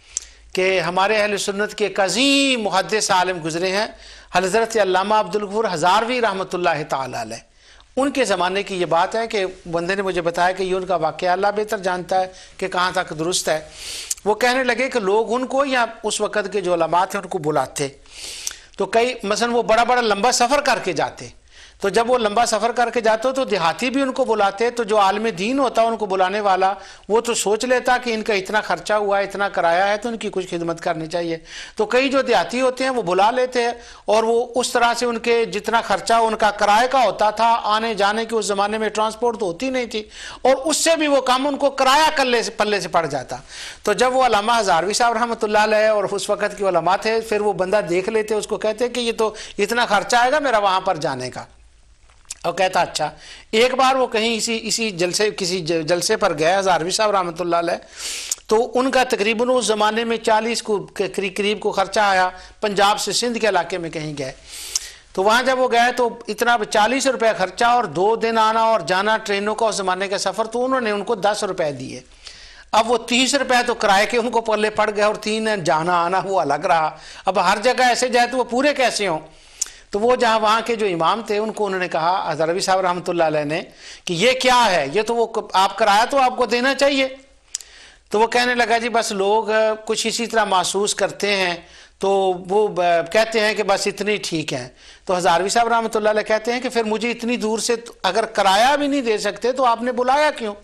कि हमारे अहले सुन्नत के अज़ीम मुहद्दिस आलिम गुज़रे हैं, हज़रत अल्लामा अब्दुल गफ़ूर हज़ारवी रहमतुल्लाह तआला अलैह। उनके ज़माने की ये बात है कि बंदे ने मुझे बताया कि ये उनका वाक़या अल्लाह बेहतर जानता है कि कहाँ तक दुरुस्त है। वो कहने लगे कि लोग उनको या उस वक़्त के जो उलमा थे उनको बुलाते, तो कई मसलन वो बड़ा बड़ा लंबा सफ़र करके जाते, तो जब वो लंबा सफ़र करके जाते तो देहाती भी उनको बुलाते, तो जो आलिम दीन होता उनको बुलाने वाला वो तो सोच लेता कि इनका इतना खर्चा हुआ है, इतना कराया है, तो उनकी कुछ खिदमत करनी चाहिए। तो कई जो देहाती होते हैं वो बुला लेते हैं और वो उस तरह से उनके जितना खर्चा उनका किराए का होता था, आने जाने की उस ज़माने में ट्रांसपोर्ट तो होती नहीं थी, और उससे भी वो कम उनको किराया कल्ले से पल्ले से पड़ जाता। तो जब वो अल्लामा हज़ारवी साहब रहमतुल्लाह अलैह और उस वक़्त के उलमा थे, फिर वो बंदा देख लेते, उसको कहते कि ये तो इतना खर्चा आएगा मेरा वहाँ पर जाने का, और कहता अच्छा। एक बार वो कहीं इसी इसी जलसे किसी जलसे पर गया हज़ारवी साहब रहमतुल्लाह अलैह, तो उनका तकरीबन उस ज़माने में चालीस को करीब करीब को खर्चा आया। पंजाब से सिंध के इलाके में कहीं गए, तो वहाँ जब वो गए तो इतना चालीस रुपये खर्चा और दो दिन आना और जाना ट्रेनों का उस ज़माने का सफ़र, तो उन्होंने उनको दस रुपये दिए। अब वो तीस रुपये तो किराए के उनको पल्ले पड़ गए और तीन जाना आना वो अलग रहा। अब हर जगह ऐसे जाए तो वो पूरे कैसे हों। तो वो जहाँ वहाँ के जो इमाम थे उनको उन्होंने कहा हज़ारवी साहब रहमतुल्लाह अलैह ने कि ये क्या है, ये तो वो आप किराया तो आपको देना चाहिए। तो वो कहने लगा जी बस लोग कुछ इसी तरह महसूस करते हैं, तो वो कहते हैं कि बस इतनी ठीक है। तो हज़ारवी साहब रहमतुल्लाह अलैह कहते हैं कि फिर मुझे इतनी दूर से अगर किराया भी नहीं दे सकते तो आपने बुलाया क्यों।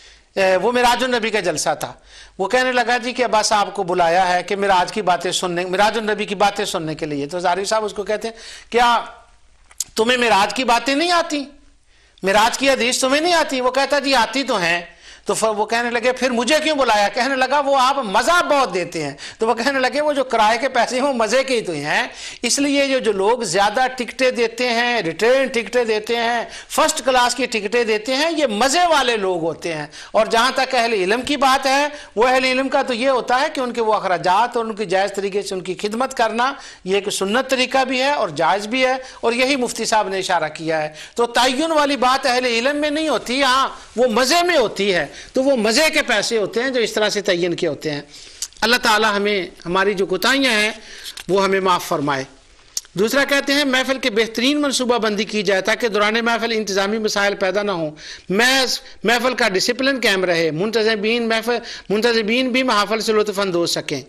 वो मिराजुन नबी का जलसा था। वो कहने लगा जी कि बस आपको बुलाया है कि मिराज की बातें सुनने, मिराजुन नबी की बातें सुनने के लिए। तो हज़ारवी साहब उसको कहते हैं क्या तुम्हें मिराज की बातें नहीं आती, मिराज की हदीस तुम्हें नहीं आती। वो कहता जी आती तो हैं। तो फिर वो कहने लगे फिर मुझे क्यों बुलाया। कहने लगा वो आप मज़ा बहुत देते हैं। तो वो कहने लगे वो जो किराए के पैसे हैं वो मज़े के ही तो हैं, इसलिए जो जो लोग ज़्यादा टिकटें देते हैं, रिटर्न टिकटें देते हैं, फर्स्ट क्लास की टिकटें देते हैं, ये मज़े वाले लोग होते हैं। और जहाँ तक अहले इल्म की बात है, वो अहले इल्म का तो ये होता है कि उनके वो अखराजात और उनकी जायज़ तरीके से उनकी खिदमत करना ये एक सुन्नत तरीका भी है और जायज़ भी है, और यही मुफ्ती साहब ने इशारा किया है। तो तय्युन वाली बात अहले इल्म में नहीं होती, हाँ वो मज़े में होती है। तो वो मज़े के पैसे होते हैं जो इस तरह से तय्यन किए होते हैं। अल्लाह ताला हमें हमारी जो कोताहियाँ हैं वो हमें माफ़ फरमाए। दूसरा कहते हैं महफिल के बेहतरीन मनसूबाबंदी की जाए ताकि दौरान महफिल इंतज़ामी मसाइल पैदा ना हो, महज महफिल का डिसिप्लिन कायम रहे, मुंतज़िबीन महफिल मुंतज़िबीन भी महफिल से लुत्फ़अंदोज़ सकें।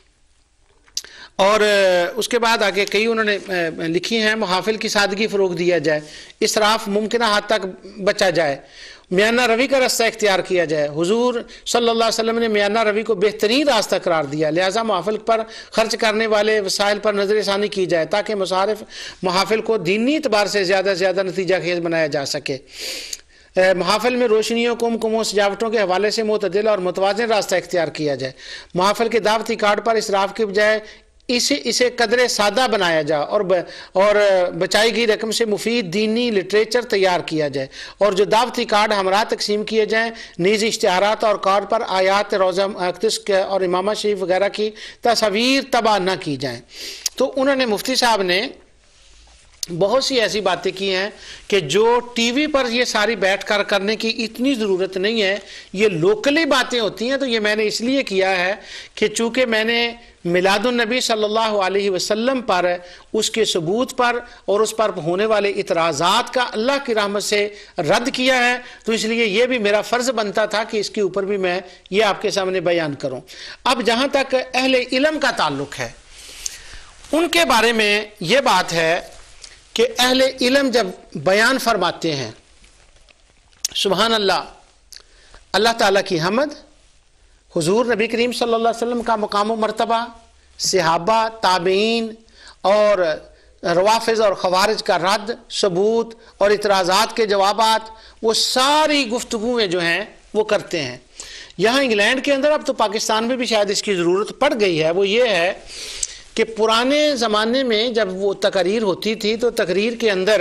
और उसके बाद आगे कई उन्होंने लिखी हैं महफिल की सादगी फ़रोग़ दिया जाए, इसराफ़ मुमकिन हद तक बचा जाए, मियाना रवि का रास्ता इख्तियार किया जाए। हुजूर सल्लल्लाहु अलैहि वसल्लम ने मियाना रवि को बेहतरीन रास्ता करार दिया, लिहाजा महफिल पर ख़र्च करने वाले वसाइल पर नज़रसानी की जाए ताकि मुसारिफ महफिल को दीनी एतबार से ज़्यादा से ज़्यादा नतीजा खेज बनाया जा सके। महफिल में रोशनियों कुमकुमों सजावटों के हवाले से मुतदिल और मुतवाज़िन रास्ता इख्तियार किया जाए। महफिल के दावती कार्ड पर इसराफ के बजाय इसे इसे कदरे सादा बनाया जाए और ब, और बचाई गई रकम से मुफीद दीनी लिटरेचर तैयार किया जाए, और जो दावती कार्ड हमरा तकसीम किए जाएँ निजी इश्तिहारात और कार्ड पर आयात रोज़ा अक़दस और इमाम शरीफ वगैरह की तस्वीर तबाह न की जाएँ। तो उन्होंने मुफ्ती साहब ने बहुत सी ऐसी बातें की हैं कि जो टीवी पर ये सारी बैठ कर करने की इतनी ज़रूरत नहीं है, ये लोकली बातें होती हैं। तो ये मैंने इसलिए किया है कि चूँकि मैंने मिलादुन नबी सल्लल्लाहु अलैहि वसल्लम पर, उसके सबूत पर और उस पर होने वाले इतराज़ात का अल्लाह की रहमत से रद्द किया है, तो इसलिए ये भी मेरा फ़र्ज़ बनता था कि इसके ऊपर भी मैं ये आपके सामने बयान करूँ। अब जहाँ तक अहले इल्म का ताल्लुक़ है, उनके बारे में ये बात है कि अहले इल्म जब बयान फरमाते हैं, सुबहान अल्लाह, अल्लाह ताला की हमद, हुजूर नबी करीम सल्लल्लाहु अलैहि वसल्लम का मकाम व मर्तबा, सहाबा, ताबीन और रवाफिज और खवारिज का रद्द, सबूत और इतराज़ात के जवाबात, वो सारी गुफ्तगुएँ जो हैं वो करते हैं। यहाँ इंग्लैंड के अंदर, अब तो पाकिस्तान में भी शायद इसकी ज़रूरत पड़ गई है, वो ये है कि पुराने ज़माने में जब वो तकरीर होती थी तो तकरीर के अंदर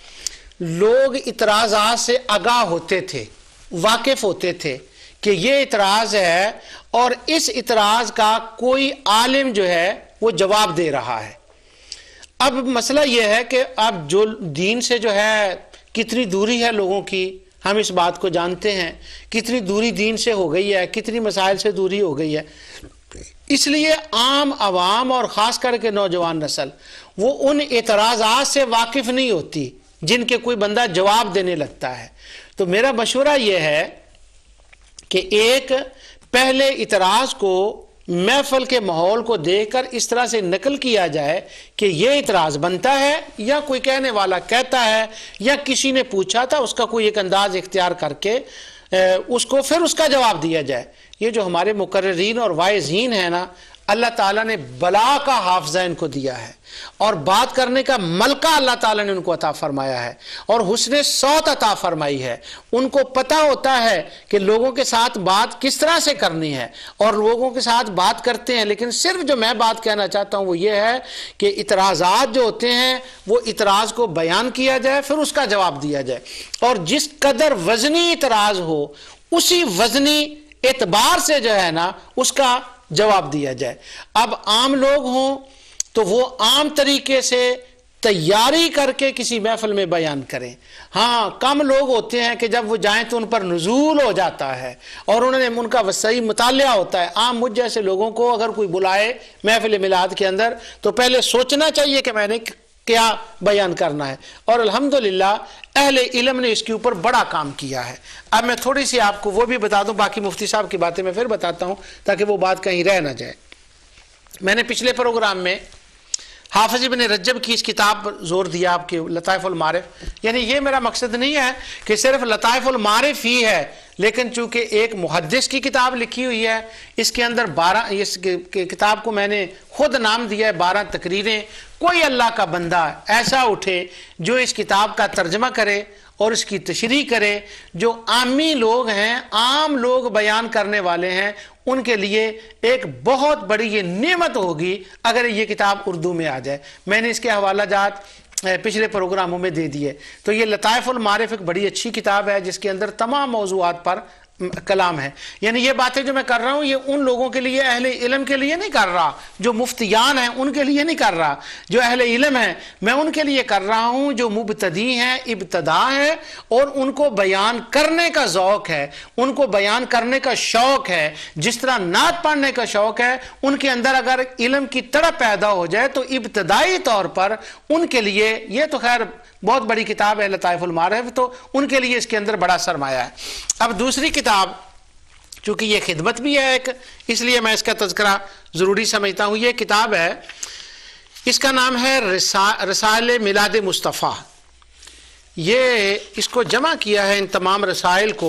लोग इतराज़ात से आगाह होते थे, वाकिफ़ होते थे कि ये इतराज़ है और इस इतराज़ का कोई आलिम जो है वो जवाब दे रहा है। अब मसला ये है कि अब जो दीन से जो है कितनी दूरी है लोगों की, हम इस बात को जानते हैं, कितनी दूरी दीन से हो गई है, कितनी मसाइल से दूरी हो गई है। इसलिए आम आवाम और ख़ास करके नौजवान नस्ल वो उन एतराज़ात से वाकिफ़ नहीं होती जिनके कोई बंदा जवाब देने लगता है। तो मेरा मशवरा यह है कि एक पहले इतराज़ को महफिल के माहौल को देखकर इस तरह से नकल किया जाए कि यह इतराज़ बनता है, या कोई कहने वाला कहता है, या किसी ने पूछा था, उसका कोई एक अंदाज इख्तियार करके उसको फिर उसका जवाब दिया जाए। ये जो हमारे मुकर्रिरीन और वाइज़ीन है ना, अल्लाह ताला ने बला का हाफ़ज़ा इनको दिया है और बात करने का मलका अल्लाह ताला ने उनको अता फरमाया है और हुस्ने सौत अता फरमाई है। उनको पता होता है कि लोगों के साथ बात किस तरह से करनी है और लोगों के साथ बात करते हैं। लेकिन सिर्फ जो मैं बात कहना चाहता हूँ वो ये है कि इतराज़ात जो होते हैं वो इतराज़ को बयान किया जाए, फिर उसका जवाब दिया जाए, और जिस कदर वज़नी इतराज़ हो उसी वज़नी एतबार से जो है ना उसका जवाब दिया जाए। अब आम लोग हों तो वो आम तरीके से तैयारी करके किसी महफिल में बयान करें। हाँ, कम लोग होते हैं कि जब वो जाएं तो उन पर नुज़ूल हो जाता है और उन्होंने उनका वसई मुतालिया होता है। आम मुझ जैसे लोगों को अगर कोई बुलाए महफिल मिलाद के अंदर तो पहले सोचना चाहिए कि मैंने क्या बयान करना है, और अल्हम्दुलिल्लाह अहले इल्म ने इसके ऊपर बड़ा काम किया है। अब मैं थोड़ी सी आपको वो भी बता दूं, बाकी मुफ्ती साहब की बातें मैं फिर बताता हूं ताकि वो बात कहीं रह ना जाए। मैंने पिछले प्रोग्राम में हाफिज़ इब्न रजब की इस किताब पर जोर दिया, आपके लताइफुल मारिफ। यानी ये मेरा मकसद नहीं है कि सिर्फ लताइफुल मारिफ ही है, लेकिन चूंकि एक मुहद्दिस की किताब लिखी हुई है, इसके अंदर बारह, इस किताब को मैंने खुद नाम दिया है बारह तकरीरें। कोई अल्लाह का बंदा ऐसा उठे जो इस किताब का तर्जमा करे और इसकी तशरीह करे। जो आमी लोग हैं, आम लोग बयान करने वाले हैं, उनके लिए एक बहुत बड़ी ये नेमत होगी अगर ये किताब उर्दू में आ जाए। मैंने इसके हवाला जात पिछले प्रोग्रामों में दे दिए। तो ये लताइफुल मारिफ एक बड़ी अच्छी किताब है जिसके अंदर तमाम मौज़ूआत पर कलाम है। यानी ये बातें जो मैं कर रहा हूँ ये उन लोगों के लिए, अहले इल्म के लिए नहीं कर रहा, जो मुफ्तियान हैं उनके लिए नहीं कर रहा, जो अहले इल्म हैं मैं उनके लिए कर रहा हूँ, जो मुबतदी हैं, इब्तदा है और उनको बयान करने का ज़ौक़ है, उनको बयान करने का शौक़ है। जिस तरह नात पढ़ने का शौक़ है, उनके अंदर अगर इल्म की तड़प पैदा हो जाए तो इब्तदाई तौर पर उनके लिए, ये तो खैर बहुत बड़ी किताब है लताइफुल मारिफ, तो उनके लिए इसके अंदर बड़ा सरमाया है। अब दूसरी किताब, चूंकि ये खिदमत भी है एक, इसलिए मैं इसका तज़किरा ज़रूरी समझता हूँ। ये किताब है, इसका नाम है रसा, रसाइल मिलाद मुस्तफ़ा। ये इसको जमा किया है, इन तमाम रसाइल को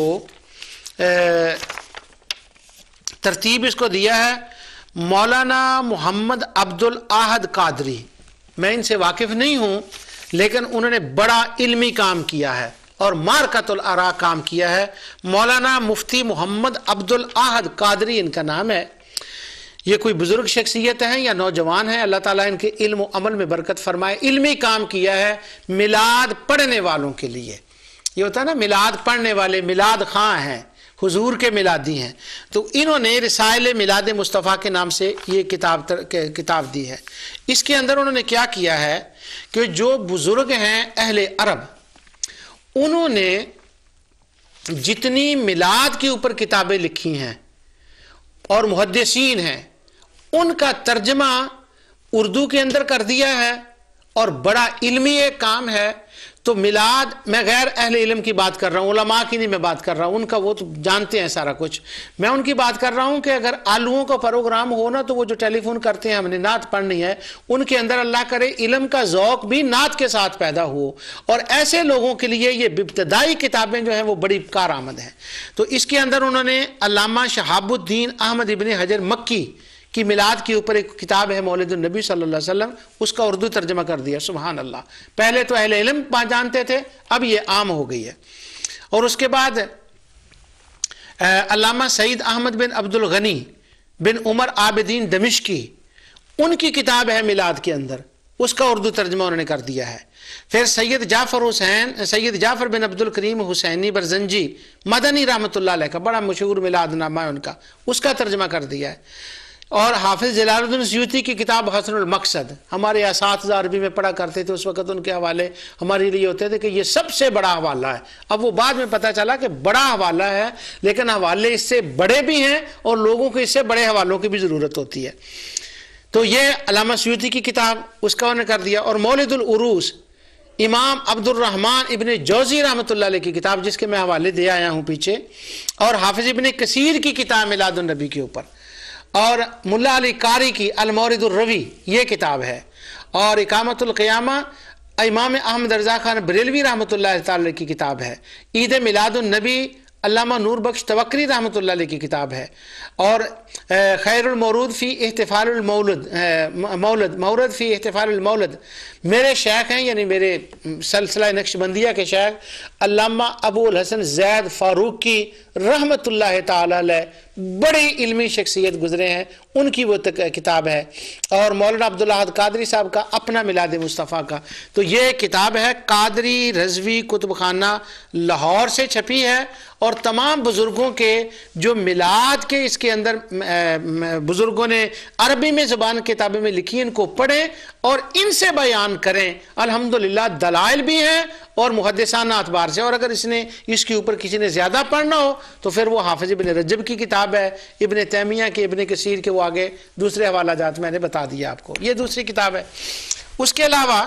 तरतीब इसको दिया है मौलाना मोहम्मद अब्दुल आहद कादरी। मैं इनसे वाकिफ़ नहीं हूँ, लेकिन उन्होंने बड़ा इल्मी काम किया है और मारकतुल आरा काम किया है। मौलाना मुफ्ती मोहम्मद अब्दुल आहद कादरी इनका नाम है। ये कोई बुजुर्ग शख्सियत हैं या नौजवान हैं, अल्लाह ताला इनके इल्म व अमल में बरकत फरमाए। इल्मी काम किया है मिलाद पढ़ने वालों के लिए। ये होता है ना, मिलाद पढ़ने वाले मिलाद खां हैं, हुजूर के मिलादी हैं। तो इन्होंने रसाइल मिलाद मुस्तफ़ा के नाम से ये किताब किताब दी है। इसके अंदर उन्होंने क्या किया है कि जो बुजुर्ग हैं अहले अरब, उन्होंने जितनी मिलाद के ऊपर किताबें लिखी हैं और मुहद्दिसीन हैं, उनका तर्जमा उर्दू के अंदर कर दिया है और बड़ा इल्मी एक काम है। तो मिलाद, मैं गैर अहले इल्म की बात कर रहा हूँ, उलमा की नहीं मैं बात कर रहा हूँ, उनका वो तो जानते हैं सारा कुछ। मैं उनकी बात कर रहा हूँ कि अगर आलुओं का प्रोग्राम हो ना, तो वो जो टेलीफोन करते हैं हमने नात पढ़नी है, उनके अंदर अल्लाह करे इल्म का ज़ौक़ भी नात के साथ पैदा हो। और ऐसे लोगों के लिए ये इब्तदाई किताबें जो हैं वो बड़ी कारआमद हैं। तो इसके अंदर उन्होंने अल्लामा शहाबुद्दीन अहमद इब्न हजर मक्की कि मिलाद के ऊपर एक किताब है मौलिदुन नबी सल्लल्लाहु अलैहि वसल्लम, उसका उर्दू तर्जमा कर दिया। सुभान अल्लाह, पहले तो अहले इल्म जानते थे, अब ये आम हो गई है। और उसके बाद अल्लामा सईद अहमद बिन अब्दुल गनी बिन उमर आबिदीन दमिश्की, उनकी किताब है मिलाद के अंदर, उसका उर्दू तर्जमा उन्होंने कर दिया है। फिर सैयद जाफ़र हुसैन सैयद जाफ़र बिन अब्दुल करीम हुसैनी बरजंजी मदनी रहमतुल्लाह अलैह का बड़ा मशहूर मिलाद नामा है उनका, उसका तर्जमा कर दिया है। और हाफिज़ जलालुद्दीन सयूती की किताब हसनुल मकसद, हमारे यहाँ सात हज़ार अरबी में पढ़ा करते थे उस वक़्त, उनके हवाले हमारे लिए होते थे कि ये सबसे बड़ा हवाला है। अब वो बाद में पता चला कि बड़ा हवाला है, लेकिन हवाले इससे बड़े भी हैं और लोगों को इससे बड़े हवालों की भी ज़रूरत होती है। तो ये अल्लामा सयूती की किताब, उसका उन्होंने कर दिया। और मौलिदुल उरूस इमाम अब्दुल रहमान इब्ने जौज़ी रहमतुल्लाह अलैह की किताब, जिसके मैं हवाले दे आया हूँ पीछे। और हाफिज़ इब्ने कसीर की किताब मिलादुन नबी के ऊपर। और मुल्ला अली कारी की अल मौरिदुर रवी ये किताब है। और इकामतुल क़ियामा इमाम अहमद रज़ा खान बरेलवी रहमतुल्लाह तआला की किताब है। ईद मिलादुन नबी अल्लामा नूर बख्श तवक्करी रहमतुल्लाह अलैह की किताब है। और खैरुल मौरूद फ़ी इहतिफ़ालुल मौलद मौलद मौरद फ़ी इहतिफ़ालुल मौलद, मेरे शेख हैं यानी मेरे सिलसिला नक्शबंदिया के शेख अल्लामा अबुल हसन ज़ैद फ़ारूक की रहमतुल्लाह तआला अलैह, बड़ी इल्मी शख्सियत गुजरे हैं, उनकी वो किताब है। और मौलाना अब्दुल अहद कादरी साहब का अपना मिलाद मुस्तफ़ा का। तो ये किताब है कादरी रज़वी कुतुब खाना लाहौर से छपी है। और तमाम बुज़ुर्गों के जो मिलाद के इसके अंदर बुज़ुर्गों ने अरबी में ज़बान किताबें में लिखी, इनको पढ़ें और इनसे बयान करें। अल्हम्दुलिल्लाह दलाइल भी हैं और मुहद्दिसाना अतबार से। और अगर इसने इसके ऊपर किसी ने ज़्यादा पढ़ना हो तो फिर वो हाफिज़ इब्ने रजब की किताब है, इब्ने तैमिया के, इब्ने कसीर के, वो आगे दूसरे हवाला जात मैंने बता दिया आपको, ये दूसरी किताब है। उसके अलावा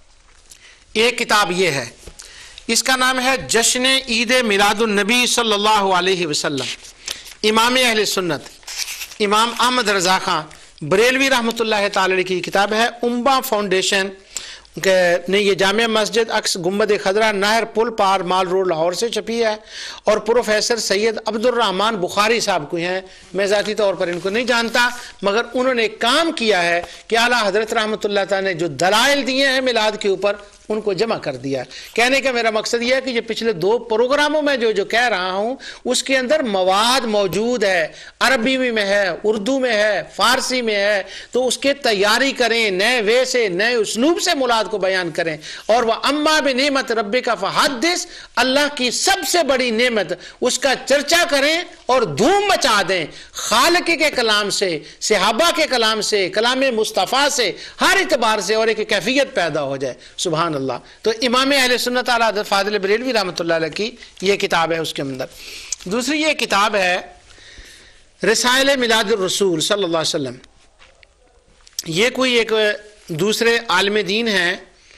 एक किताब ये है, इसका नाम है जश्न ईद मिलादुन नबी सल्लल्लाहु अलैहि वसल्लम। इमाम अहले सुन्नत इमाम अहमद रज़ा खान बरेलवी रहमतुल्लाह तआला अलैह की किताब है। उम्बा फाउंडेशन ने ये जामिया मस्जिद अक्स गुम्बद खदरा नहर पुल पार माल रोड लाहौर से छपी है। और प्रोफेसर सैयद अब्दुल रहमान बुखारी साहब को हैं, मैं ज़ाती तौर पर इनको नहीं जानता, मगर उन्होंने काम किया है कि आला हज़रत रहमतुल्लाह तआला ने जो दलाइल दिए हैं मिलाद के ऊपर उनको जमा कर दिया। कहने का मेरा मकसद यह है कि ये पिछले दो प्रोग्रामों में जो जो कह रहा हूँ उसके अंदर मवाद मौजूद है, अरबी में है, उर्दू में है, फारसी में है। तो उसके तैयारी करें, नए वे से, नए उसलूब से मुलाद को बयान करें। और वह अम्मा बिनेमत रब्बे का फहद्दिस, अल्लाह की सबसे बड़ी नेमत उसका चर्चा करें और धूम मचा दें। खालिक के कलाम से, सहाबा के कलाम से, कलाम मुस्तफ़ा से, हर एतबार से, और एक कैफियत पैदा हो जाए। सुभान अल्लाह। तो इमाम अहले सुन्नत आला हज़रत फाज़िल बरेलवी रहमतुल्लाह अलैह की ये किताब है। उसके अंदर दूसरी ये किताब है रिसाइल मिलादुर रसूल सल्लल्लाहु अलैहि वसल्लम। ये कोई एक दूसरे आलिम दीन हैं,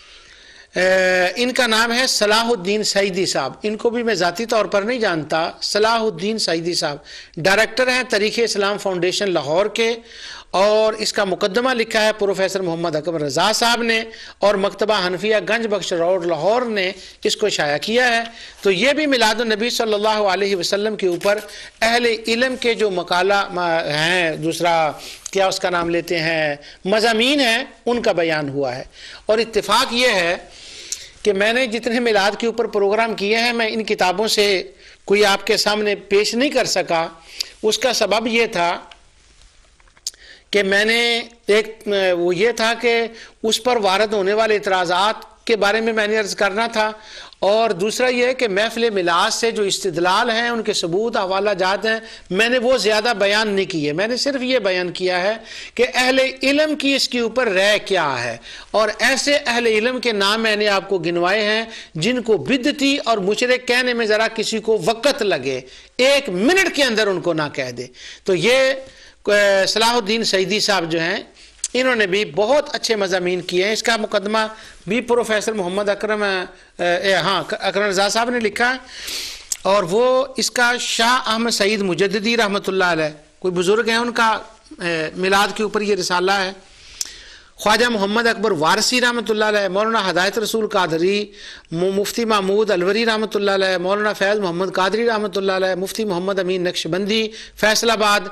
इनका नाम है सलाहुद्दीन सईदी साहब। इनको भी मैं ज़ाती तौर पर नहीं जानता। सलाहुद्दीन सईदी साहब डायरेक्टर हैं तरीक़े इस्लाम फाउंडेशन लाहौर के। और इसका मुकदमा लिखा है प्रोफेसर मोहम्मद अकबर रज़ा साहब ने, और मकतबा हनफिया गंज बख्श रोड लाहौर ने इसको शाया किया है। तो ये भी मिलादुन नबी सल्लल्लाहु अलैहि वसल्लम के ऊपर अहले इल्म के जो मकाला हैं, दूसरा क्या उसका नाम लेते हैं, मज़ामीन हैं, उनका बयान हुआ है। और इत्तेफाक ये है कि मैंने जितने मिलाद के ऊपर प्रोग्राम किए हैं, मैं इन किताबों से कोई आपके सामने पेश नहीं कर सका। उसका सबब ये था कि मैंने एक वो ये था कि उस पर वारद होने वाले इतराज़ात के बारे में मैंने अर्ज़ करना था। और दूसरा ये है कि महफ़िल मिलाद से जो इस्तिदलाल हैं, उनके सबूत हवाला जात हैं, मैंने वो ज़्यादा बयान नहीं किए। मैंने सिर्फ ये बयान किया है कि अहले इल्म की इसके ऊपर राय क्या है। और ऐसे अहले इल्म के नाम मैंने आपको गिनवाए हैं जिनको बिदती और मुशरिक कहने में ज़रा किसी को वक़्त लगे, एक मिनट के अंदर उनको ना कह दे। तो ये सलाहुद्दीन सईदी साहब जो हैं, इन्होंने भी बहुत अच्छे मज़ामीन किए हैं। इसका मुकदमा भी प्रोफेसर मोहम्मद अकरम हाँ अकरम रज़ा साहब ने लिखा है। और वो इसका शाह अहमद सईद मुजद्दिदी रहमतुल्लाह अलैह कोई बुज़ुर्ग हैं, उनका ए, मिलाद के ऊपर ये रिसाला है। ख्वाजा मोहम्मद अकबर वारसी रहमतुल्लाह अलैह, मौलाना हदायत रसूल कादरी, मुफ्ती महमूद अलवरी रहमतुल्लाह अलैह, मौलाना फैज़ मोहम्मद कादरी रहमतुल्लाह अलैह, मुफ्ती मोहम्मद अमीन नक्शबंदी फैसलाबाद,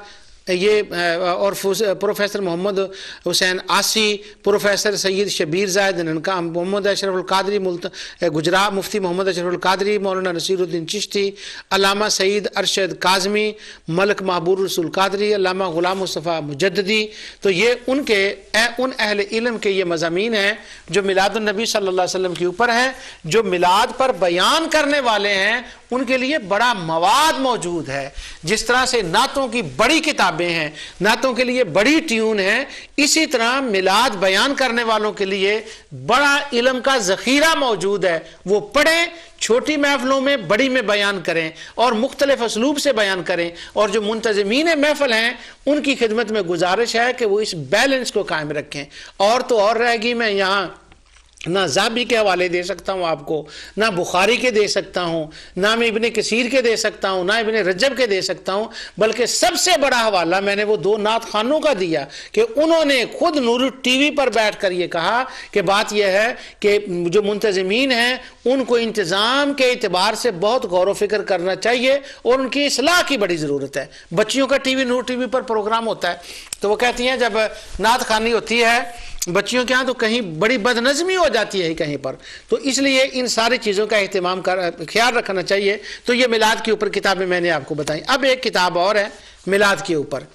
ये और प्रोफेसर मोहम्मद हुसैन आसी, प्रोफेसर सैयद शबीर ज़ायद ननका, मोहम्मद अशरफुल कादरी गुजरात, मुफ्ती मोहम्मद अशरफुल कादरी, मौलाना नसीरुद्दीन चिश्ती, अल्लामा सईद अरशद काज़मी, मलक महबूब रसूल कादरी, अल्लामा गुलाम मुस्तफ़ा मुजद्ददी। तो ये उनके उन अहले इल्म के ये मज़ामीन हैं जो मिलादुन नबी सल्लल्लाहु अलैहि वसल्लम के ऊपर हैं। जो मिलाद पर बयान करने वाले हैं उनके लिए बड़ा मवाद मौजूद है। जिस तरह से नातों की बड़ी किताबें हैं, नातों के लिए बड़ी ट्यून है, इसी तरह मिलाद बयान करने वालों के लिए बड़ा इल्म का ज़ख़ीरा मौजूद है। वो पढ़ें, छोटी महफिलों में बड़ी में बयान करें और मुख्तलिफ असलूब से बयान करें। और जो मुंतज़मीन महफिल हैं उनकी खिदमत में गुजारिश है कि वो इस बैलेंस को कायम रखें। और तो और रहेगी, मैं यहाँ ना ज़ाबी के हवाले दे सकता हूँ आपको, ना बुखारी के दे सकता हूँ, ना मैं इब्ने कसीर के दे सकता हूँ, ना इब्ने रजब के दे सकता हूँ, बल्कि सबसे बड़ा हवाला मैंने वो दो नात खानों का दिया कि उन्होंने खुद नूर टीवी पर बैठ कर ये कहा कि बात यह है कि जो मुंतज़मीन हैं उनको इंतज़ाम के एतबार से बहुत गौर व फिक्र करना चाहिए और उनकी इस्लाह की बड़ी ज़रूरत है। बच्चियों का टीवी नूर टीवी पर प्रोग्राम होता है तो वो कहती हैं जब नात खानी होती है बच्चियों के यहाँ तो कहीं बड़ी बदनज़मी हो जाती है कहीं पर, तो इसलिए इन सारी चीज़ों का एहतमाम कर ख्याल रखना चाहिए। तो ये मिलाद के ऊपर किताबें मैंने आपको बताई। अब एक किताब और है मिलाद के ऊपर,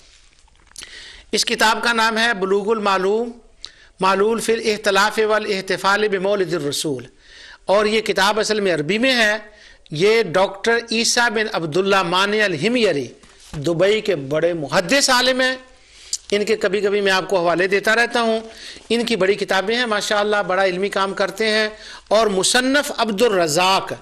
इस किताब का नाम है बुलूगुल मालूम मालूल फिल इख्तिलाफ वल इहतिफाल बिमौलिदिर रसूल, और ये किताब असल में अरबी में है। ये डॉक्टर ईसा बिन अब्दुल्ला मानी अल हिमयरी दुबई के बड़े मुहद्दिस आलिम हैं। इनके कभी कभी मैं आपको हवाले देता रहता हूँ। इनकी बड़ी किताबें हैं माशाअल्लाह, बड़ा इल्मी काम करते हैं। और मुसन्नफ़ अब्दुर रज़ाक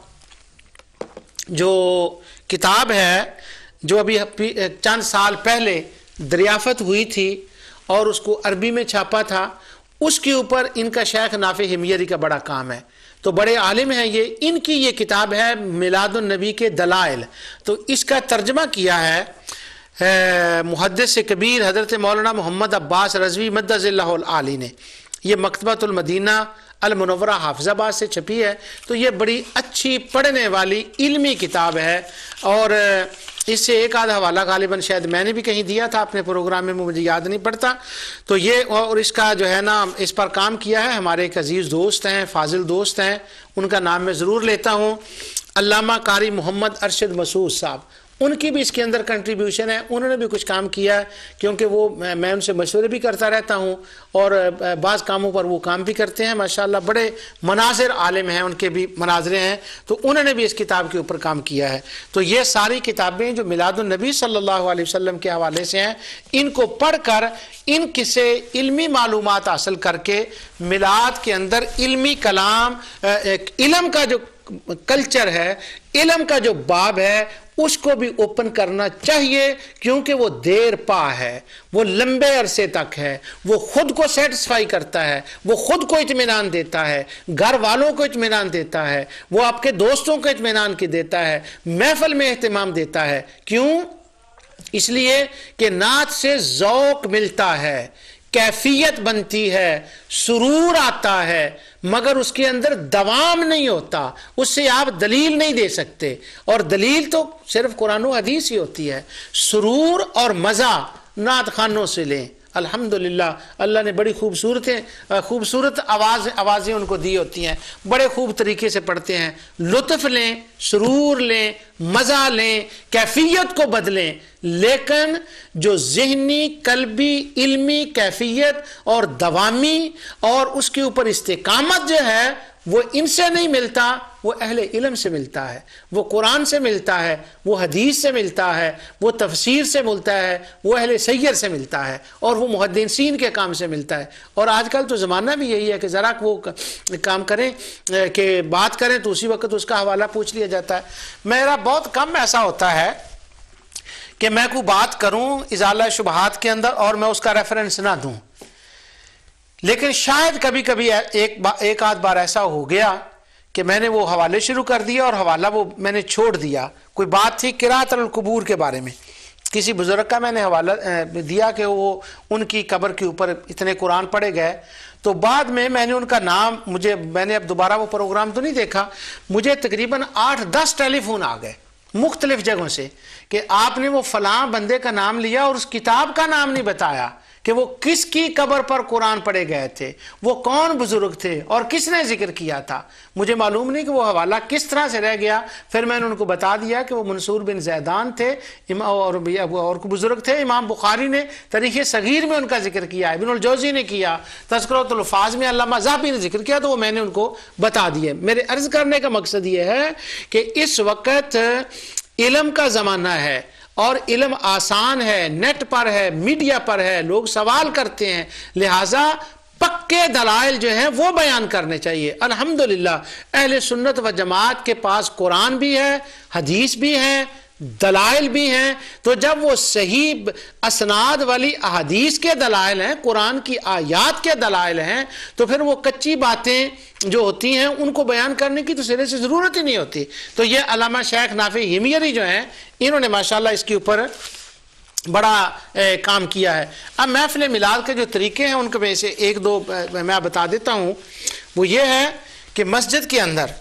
जो किताब है, जो अभी चंद साल पहले दरियाफ़त हुई थी और उसको अरबी में छापा था, उसके ऊपर इनका शेख नाफे हिमयरी का बड़ा काम है। तो बड़े आलिम हैं ये। इनकी ये किताब है मिलादुन नबी के दलाइल। तो इसका तर्जमा किया है मुहद्दिस कबीर हज़रत मौलाना मोहम्मद अब्बास रज़वी मद्दज़िल्लाहुल आली ने। ये मकतबतुल मदीना अल मुनव्वरा हाफिज़ाबाद से छपी है। तो ये बड़ी अच्छी पढ़ने वाली इल्मी किताब है। और इससे एक आधा हवाला गालिबन शायद मैंने भी कहीं दिया था अपने प्रोग्राम में, मुझे याद नहीं पड़ता। तो ये और इसका जो है ना, इस पर काम किया है हमारे एक अजीज़ दोस्त हैं, फाजिल दोस्त हैं, उनका नाम मैं ज़रूर लेता हूँ, अल्लामा कारी मोहम्मद अरशद मसूद साहब। उनकी भी इसके अंदर कंट्रीब्यूशन है, उन्होंने भी कुछ काम किया है, क्योंकि वो मैं उनसे मशवरे भी करता रहता हूँ और बाज़ कामों पर वो काम भी करते हैं माशाअल्लाह। बड़े मनाजिर आलिम हैं, उनके भी मनाजरे हैं, तो उन्होंने भी इस किताब के ऊपर काम किया है। तो ये सारी किताबें जो मिलादुन नबी सल्लल्लाहु अलैहि वसल्लम के हवाले से हैं, इनको पढ़ कर इन किसे इल्मी मालूमात हासिल करके मिलाद के अंदर इल्मी कलाम, इल्म का जो कल्चर है, इल्म का जो बाब है, उसको भी ओपन करना चाहिए, क्योंकि वो देर पा है, वो लंबे अरसे तक है, वो खुद को सेटिस्फाई करता है, वो खुद को इत्मीनान देता है, घर वालों को इत्मीनान देता है, वो आपके दोस्तों को इत्मीनान की देता है, महफिल में एहतमाम देता है। क्यों? इसलिए कि नात से ज़ौक़ मिलता है, कैफियत बनती है, सुरूर आता है, मगर उसके अंदर दवाम नहीं होता, उससे आप दलील नहीं दे सकते। और दलील तो सिर्फ कुरान और हदीस ही होती है। सुरूर और मज़ा नात खानों से लें। अल्हम्दुलिल्लाह, अल्लाह ने बड़ी खूबसूरतें खूबसूरत आवाज़ आवाज़ें उनको दी होती हैं, बड़े खूब तरीके से पढ़ते हैं। लुत्फ़ लें, सुरूर लें, मज़ा लें, कैफियत को बदलें, लेकिन जो ज़हनी कल्बी इल्मी कैफियत और दवामी और उसके ऊपर इस्तिकामत जो है वो इनसे नहीं मिलता, वो अहले इल्म से मिलता है, वो कुरान से मिलता है, वो हदीस से मिलता है, वो तफसीर से मिलता है, वो अहले सैयर से मिलता है और वो मुहद्दिसीन के काम से मिलता है। और आजकल तो ज़माना भी यही है कि ज़रा वो काम करें कि बात करें तो उसी वक्त उसका हवाला पूछ लिया जाता है। मेरा बहुत कम ऐसा होता है कि मैं कोई बात करूं इज़ाला शुबहात के अंदर और मैं उसका रेफरेंस ना दूं, लेकिन शायद कभी कभी एक बा, एक आध बार ऐसा हो गया कि मैंने वो हवाले शुरू कर दिया और हवाला वो मैंने छोड़ दिया। कोई बात थी किरात अल कुबूर के बारे में, किसी बुजुर्ग का मैंने हवाला दिया कि वो उनकी कब्र के ऊपर इतने कुरान पढ़े गए, तो बाद में मैंने उनका नाम, मुझे मैंने अब दोबारा वो प्रोग्राम तो नहीं देखा, मुझे तकरीबन आठ दस टेलीफोन आ गए मुख्तलिफ जगहों से कि आपने वो फलां बंदे का नाम लिया और उस किताब का नाम नहीं बताया कि वो किसकी कब्र पर कुरान पढ़े गए थे, वो कौन बुजुर्ग थे और किसने जिक्र किया था। मुझे मालूम नहीं कि वो हवाला किस तरह से रह गया। फिर मैंने उनको बता दिया कि वो मंसूर बिन जैदान थे और और बुजुर्ग थे। इमाम बुखारी ने तारीख़ सगीर में उनका जिक्र किया, इब्नुल जौज़ी ने किया, तज़किरतुल हुफ़ाज़ में अल्लामा ज़ाहबी ने जिक्र किया, तो वो मैंने उनको बता दिए। मेरे अर्ज़ करने का मकसद ये है कि इस वक़्त इल्म का ज़माना है और इल्म आसान है, नेट पर है, मीडिया पर है, लोग सवाल करते हैं, लिहाजा पक्के दलाइल जो हैं वो बयान करने चाहिए। अल्हम्दुलिल्लाह अहले सुन्नत व जमात के पास कुरान भी है, हदीस भी है, दलाइल भी हैं। तो जब वो सही असनाद वाली अहदीस के दलाइल हैं, कुरान की आयात के दलाइल हैं, तो फिर वो कच्ची बातें जो होती हैं उनको बयान करने की तो सिरे से ज़रूरत ही नहीं होती। तो ये अल्लामा शेख नाफी हिमयरी जो हैं, इन्होंने माशाल्लाह इसके ऊपर बड़ा ए, काम किया है। अब महफिल मिलाद के जो तरीके हैं उनके में से एक दो मैं बता देता हूँ। वो ये है कि मस्जिद के अंदर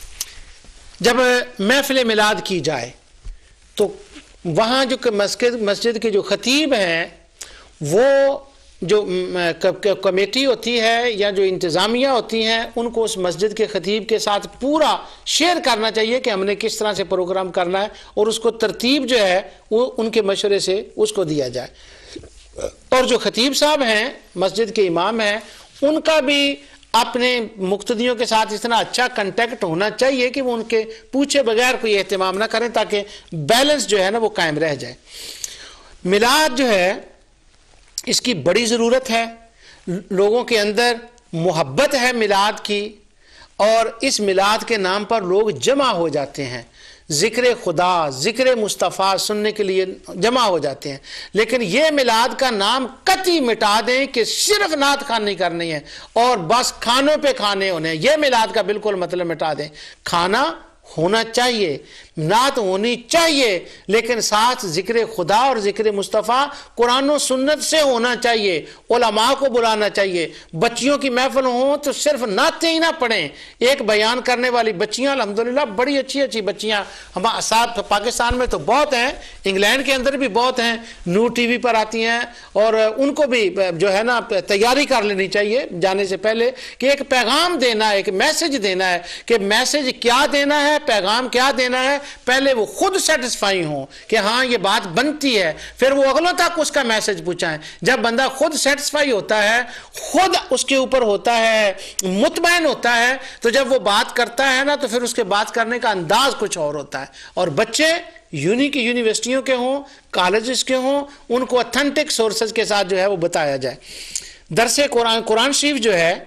जब महफिल मिलाद की जाए तो वहाँ जो मस्जिद मस्जिद के जो खतीब हैं, वो जो कमेटी होती है या जो इंतज़ामिया होती हैं, उनको उस मस्जिद के खतीब के साथ पूरा शेयर करना चाहिए कि हमने किस तरह से प्रोग्राम करना है, और उसको तरतीब जो है वो उनके मशवरे से उसको दिया जाए। और जो खतीब साहब हैं, मस्जिद के इमाम हैं, उनका भी अपने मुक्तदियों के साथ इतना अच्छा कंटेक्ट होना चाहिए कि वो उनके पूछे बगैर कोई एहतमाम ना करें, ताकि बैलेंस जो है ना वो कायम रह जाए। मिलाद जो है इसकी बड़ी ज़रूरत है, लोगों के अंदर मोहब्बत है मिलाद की, और इस मिलाद के नाम पर लोग जमा हो जाते हैं, ज़िक्र खुदा, ज़िक्र मुस्तफ़ा सुनने के लिए जमा हो जाते हैं। लेकिन ये मिलाद का नाम कतई मिटा दें कि सिर्फ नात खानी करनी है और बस खानों पे खाने होने, ये मिलाद का बिल्कुल मतलब मिटा दें। खाना होना चाहिए, नात होनी चाहिए, लेकिन साथ ज़िक्र खुदा और ज़िक्र मुस्तफ़ा कुरान और सुन्नत से होना चाहिए। उलमा को बुलाना चाहिए। बच्चियों की महफिल हो तो सिर्फ नातें ही ना पढ़ें। एक बयान करने वाली बच्चियाँ अल्हम्दुलिल्लाह बड़ी अच्छी अच्छी बच्चियाँ हमारे साथ पाकिस्तान में तो बहुत हैं, इंग्लैंड के अंदर भी बहुत हैं, नूर टीवी पर आती हैं, और उनको भी जो है ना तैयारी कर लेनी चाहिए जाने से पहले कि एक पैगाम देना है, एक मैसेज देना है। कि मैसेज क्या देना है, पैगाम क्या देना है, पहले वो खुद सेटिस्फाई हो कि हाँ ये बात बनती है, फिर वो अगलों तक उसका मैसेज पहुंचाएं। जब बंदा खुद सेटिस्फाई होता है, खुद उसके ऊपर होता है, मुतमैन होता है, तो जब वो बात करता है ना तो फिर उसके बात करने का अंदाज कुछ और होता है। और बच्चे यूनी की यूनिवर्सिटियों के हों, कॉलेजेस के हों, उनको ऑथेंटिक सोर्सेज के साथ जो है वो बताया जाए। दरसे कुरान कुरान शरीफ जो है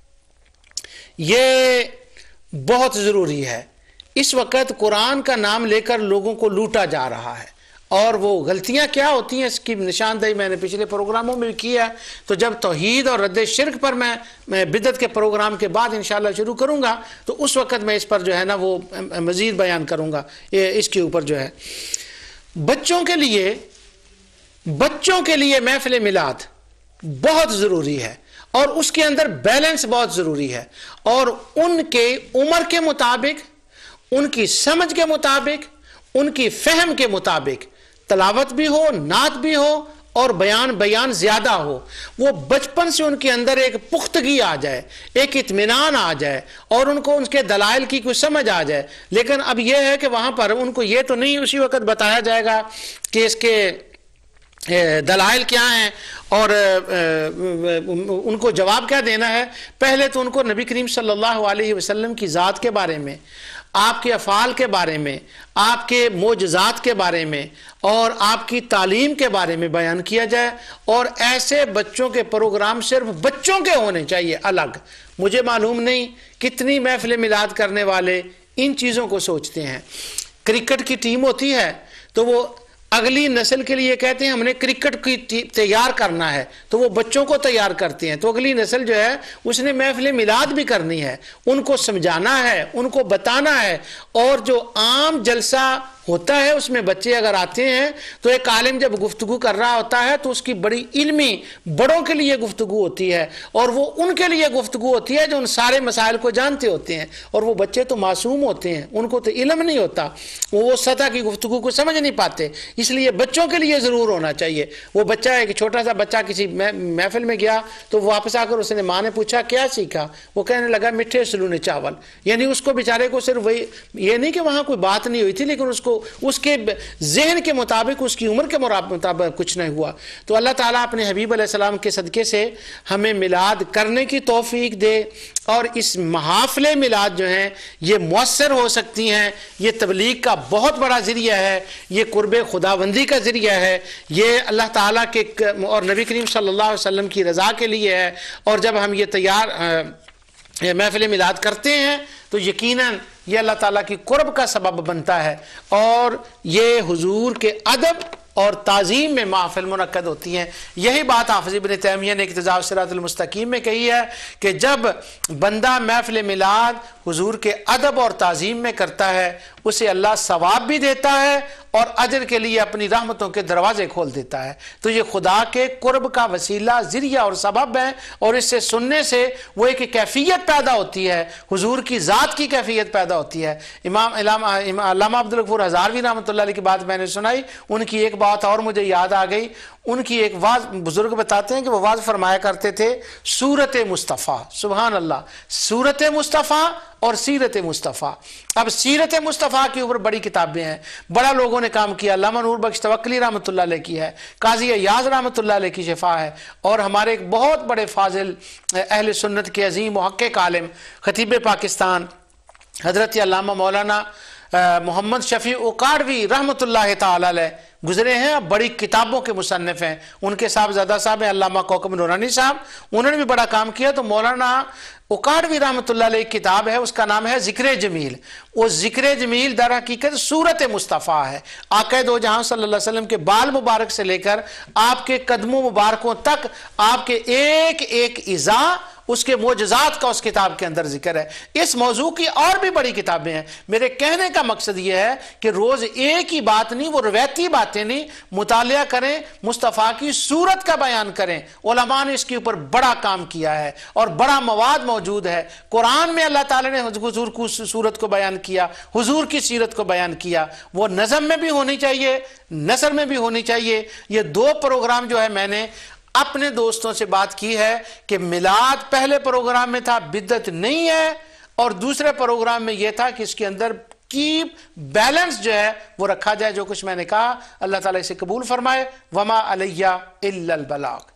ये बहुत ज़रूरी है। इस वक्त कुरान का नाम लेकर लोगों को लूटा जा रहा है, और वो गलतियां क्या होती हैं इसकी निशानदेही मैंने पिछले प्रोग्रामों में भी किया है। तो जब तौहीद और रद्द शिर्क पर मैं, मैं बिदत के प्रोग्राम के बाद इंशाल्लाह शुरू करूंगा, तो उस वक्त मैं इस पर जो है ना वो मज़ीद बयान करूंगा। ये इसके ऊपर जो है बच्चों के लिए बच्चों के लिए महफिल मिलाद बहुत ज़रूरी है, और उसके अंदर बैलेंस बहुत ज़रूरी है, और उनके उम्र के मुताबिक, उनकी समझ के मुताबिक, उनकी फहम के मुताबिक तलावत भी हो, नात भी हो, और बयान बयान ज़्यादा हो। वो बचपन से उनके अंदर एक पुख्तगी आ जाए, एक इत्मीनान आ जाए, और उनको उनके दलाइल की कुछ समझ आ जाए। लेकिन अब यह है कि वहाँ पर उनको ये तो नहीं उसी वक्त बताया जाएगा कि इसके दलाइल क्या हैं और उनको जवाब क्या देना है। पहले तो उनको नबी करीम सल्लल्लाहु अलैहि वसल्लम की ज़ात के बारे में, आपके अफ़ाल के बारे में, आपके मोजज़ात के बारे में, और आपकी तालीम के बारे में बयान किया जाए। और ऐसे बच्चों के प्रोग्राम सिर्फ बच्चों के होने चाहिए अलग। मुझे मालूम नहीं कितनी महफिल मिलाद करने वाले इन चीज़ों को सोचते हैं। क्रिकेट की टीम होती है तो वो अगली नस्ल के लिए कहते हैं हमने क्रिकेट की तैयार करना है, तो वो बच्चों को तैयार करते हैं। तो अगली नस्ल जो है उसने महफिल मिलाद भी करनी है, उनको समझाना है, उनको बताना है। और जो आम जलसा होता है, उसमें बच्चे अगर आते हैं तो एक आलिम जब गुफ्तगू कर रहा होता है तो उसकी बड़ी इल्मी बड़ों के लिए गुफ्तगू होती है, और वो उनके लिए गुफ्तगू होती है जो उन सारे मसाइल को जानते होते हैं। और वो बच्चे तो मासूम होते हैं, उनको तो इल्म नहीं होता, वो वो सतह की गुफ्तगू को समझ नहीं पाते, इसलिए बच्चों के लिए ज़रूर होना चाहिए। वो बच्चा, एक छोटा सा बच्चा किसी महफिल में गया तो वापस आकर उसने माँ ने पूछा क्या सीखा, वो कहने लगा मिठे सलूने चावल। यानी उसको बेचारे को सिर्फ वही, ये नहीं कि वहाँ कोई बात नहीं हुई थी, लेकिन उसको उसके ज़हन के मुताबिक, उसकी उम्र के मुताबिक कुछ नहीं हुआ। तो अल्लाह ताला अपने हबीब अलैहिस्सलाम के सदक़े से हमें मिलाद करने की तौफीक दे, और इस महाफिले मिलाद जो हैं ये मुअस्सर हो सकती हैं, ये तबलीग का बहुत बड़ा ज़रिया है, ये कुर्बे खुदाबंदी का ज़रिया है, ये अल्लाह ताला के और नबी करीम सल्लल्लाहु अलैहि वसल्लम की रज़ा के लिए है। और जब हम ये तैयार महफिल मिलाद करते हैं तो यकीनन ये अल्लाह ताला की कुर्ब का सबब बनता है, और ये हुजूर के अदब और ताज़ीम में महफिल मुनक्कद होती हैं। यही बात हाफ़िज़ इब्न तैमिया ने इक़्तिज़ा सिरातुल मुस्तक़ीम में कही है कि जब बंदा महफिल मिलाद हुजूर के अदब और ताज़ीम में करता है, उसे अल्लाह सवाब भी देता है और अजर के लिए अपनी रहमतों के दरवाजे खोल देता है। तो ये खुदा के कुर्ब का वसीला, ज़रिया और सबब है, और इससे सुनने से वो एक कैफियत पैदा होती है, हुजूर की ज़ात की कैफियत पैदा होती है। इमाम अल्लामा अब्दुल गफूर हज़ारवी रहमतुल्लाह अलैह की बात मैंने सुनाई, उनकी एक बात और मुझे याद आ गई। उनकी एक वाज, बुजुर्ग बताते हैं कि वो वाज फरमाया करते थे, सूरत मुस्तफ़ा, सुभान अल्लाह, सूरत मुस्तफ़ा और सीरत मुस्तफ़ा। अब सीरत मुस्तफ़ा के ऊपर बड़ी किताबें हैं, बड़ा लोगों ने काम किया, अल्लामा नूर बख्श तवक्कली रहमतुल्लाह अलैह की है, काजी अय्याज़ रहमतुल्लाह अलैह की शिफा है, और हमारे एक बहुत बड़े फाजिल अहले सुन्नत के अजीम मुहक्किक आलिम खतीब पाकिस्तान हज़रत अल्लामा मौलाना मोहम्मद शफ़ी उकाड़वी रहमतुल्लाह ताला अलैह गुजरे हैं, अब बड़ी किताबों के मुसन्निफ हैं। उनके साहबजादा साहब हैं अल्लामा कौकब नूरानी साहब, उन्होंने भी बड़ा काम किया। तो मौलाना उकाड़वी रहमतुल्लाह अलैह किताब है, उसका नाम है ज़िक्र जमील। वो ज़िक्र जमील दर हकीकत सूरत मुस्तफ़ा है। आक़ा दो जहां सल्लल्लाहु अलैहि वसल्लम के बाल मुबारक से लेकर आपके कदमों मुबारकों तक आपके एक एक इज़ा, उसके मोजज़ात का उस किताब के अंदर जिक्र है। इस मौजू की और भी बड़ी किताबें हैं। मेरे कहने का मकसद यह है कि रोज़ एक ही बात नहीं, वो रवायती बातें नहीं, मुतालिया करें, मुस्तफ़ा की सूरत का बयान करें। उलमा ने इसके ऊपर बड़ा काम किया है और बड़ा मवाद मौजूद है। कुरान में अल्लाह ताला ने हुजूर की सूरत को बयान किया, हुजूर की सीरत को बयान किया। वो नज़म में भी होनी चाहिए, नसर में भी होनी चाहिए। ये दो प्रोग्राम जो है मैंने अपने दोस्तों से बात की है कि मिलाद पहले प्रोग्राम में था बिद्दत नहीं है, और दूसरे प्रोग्राम में यह था कि इसके अंदर की बैलेंस जो है वो रखा जाए। जो कुछ मैंने कहा अल्लाह ताला इसे कबूल फरमाए। वमा अलैया इल्लल बलाग।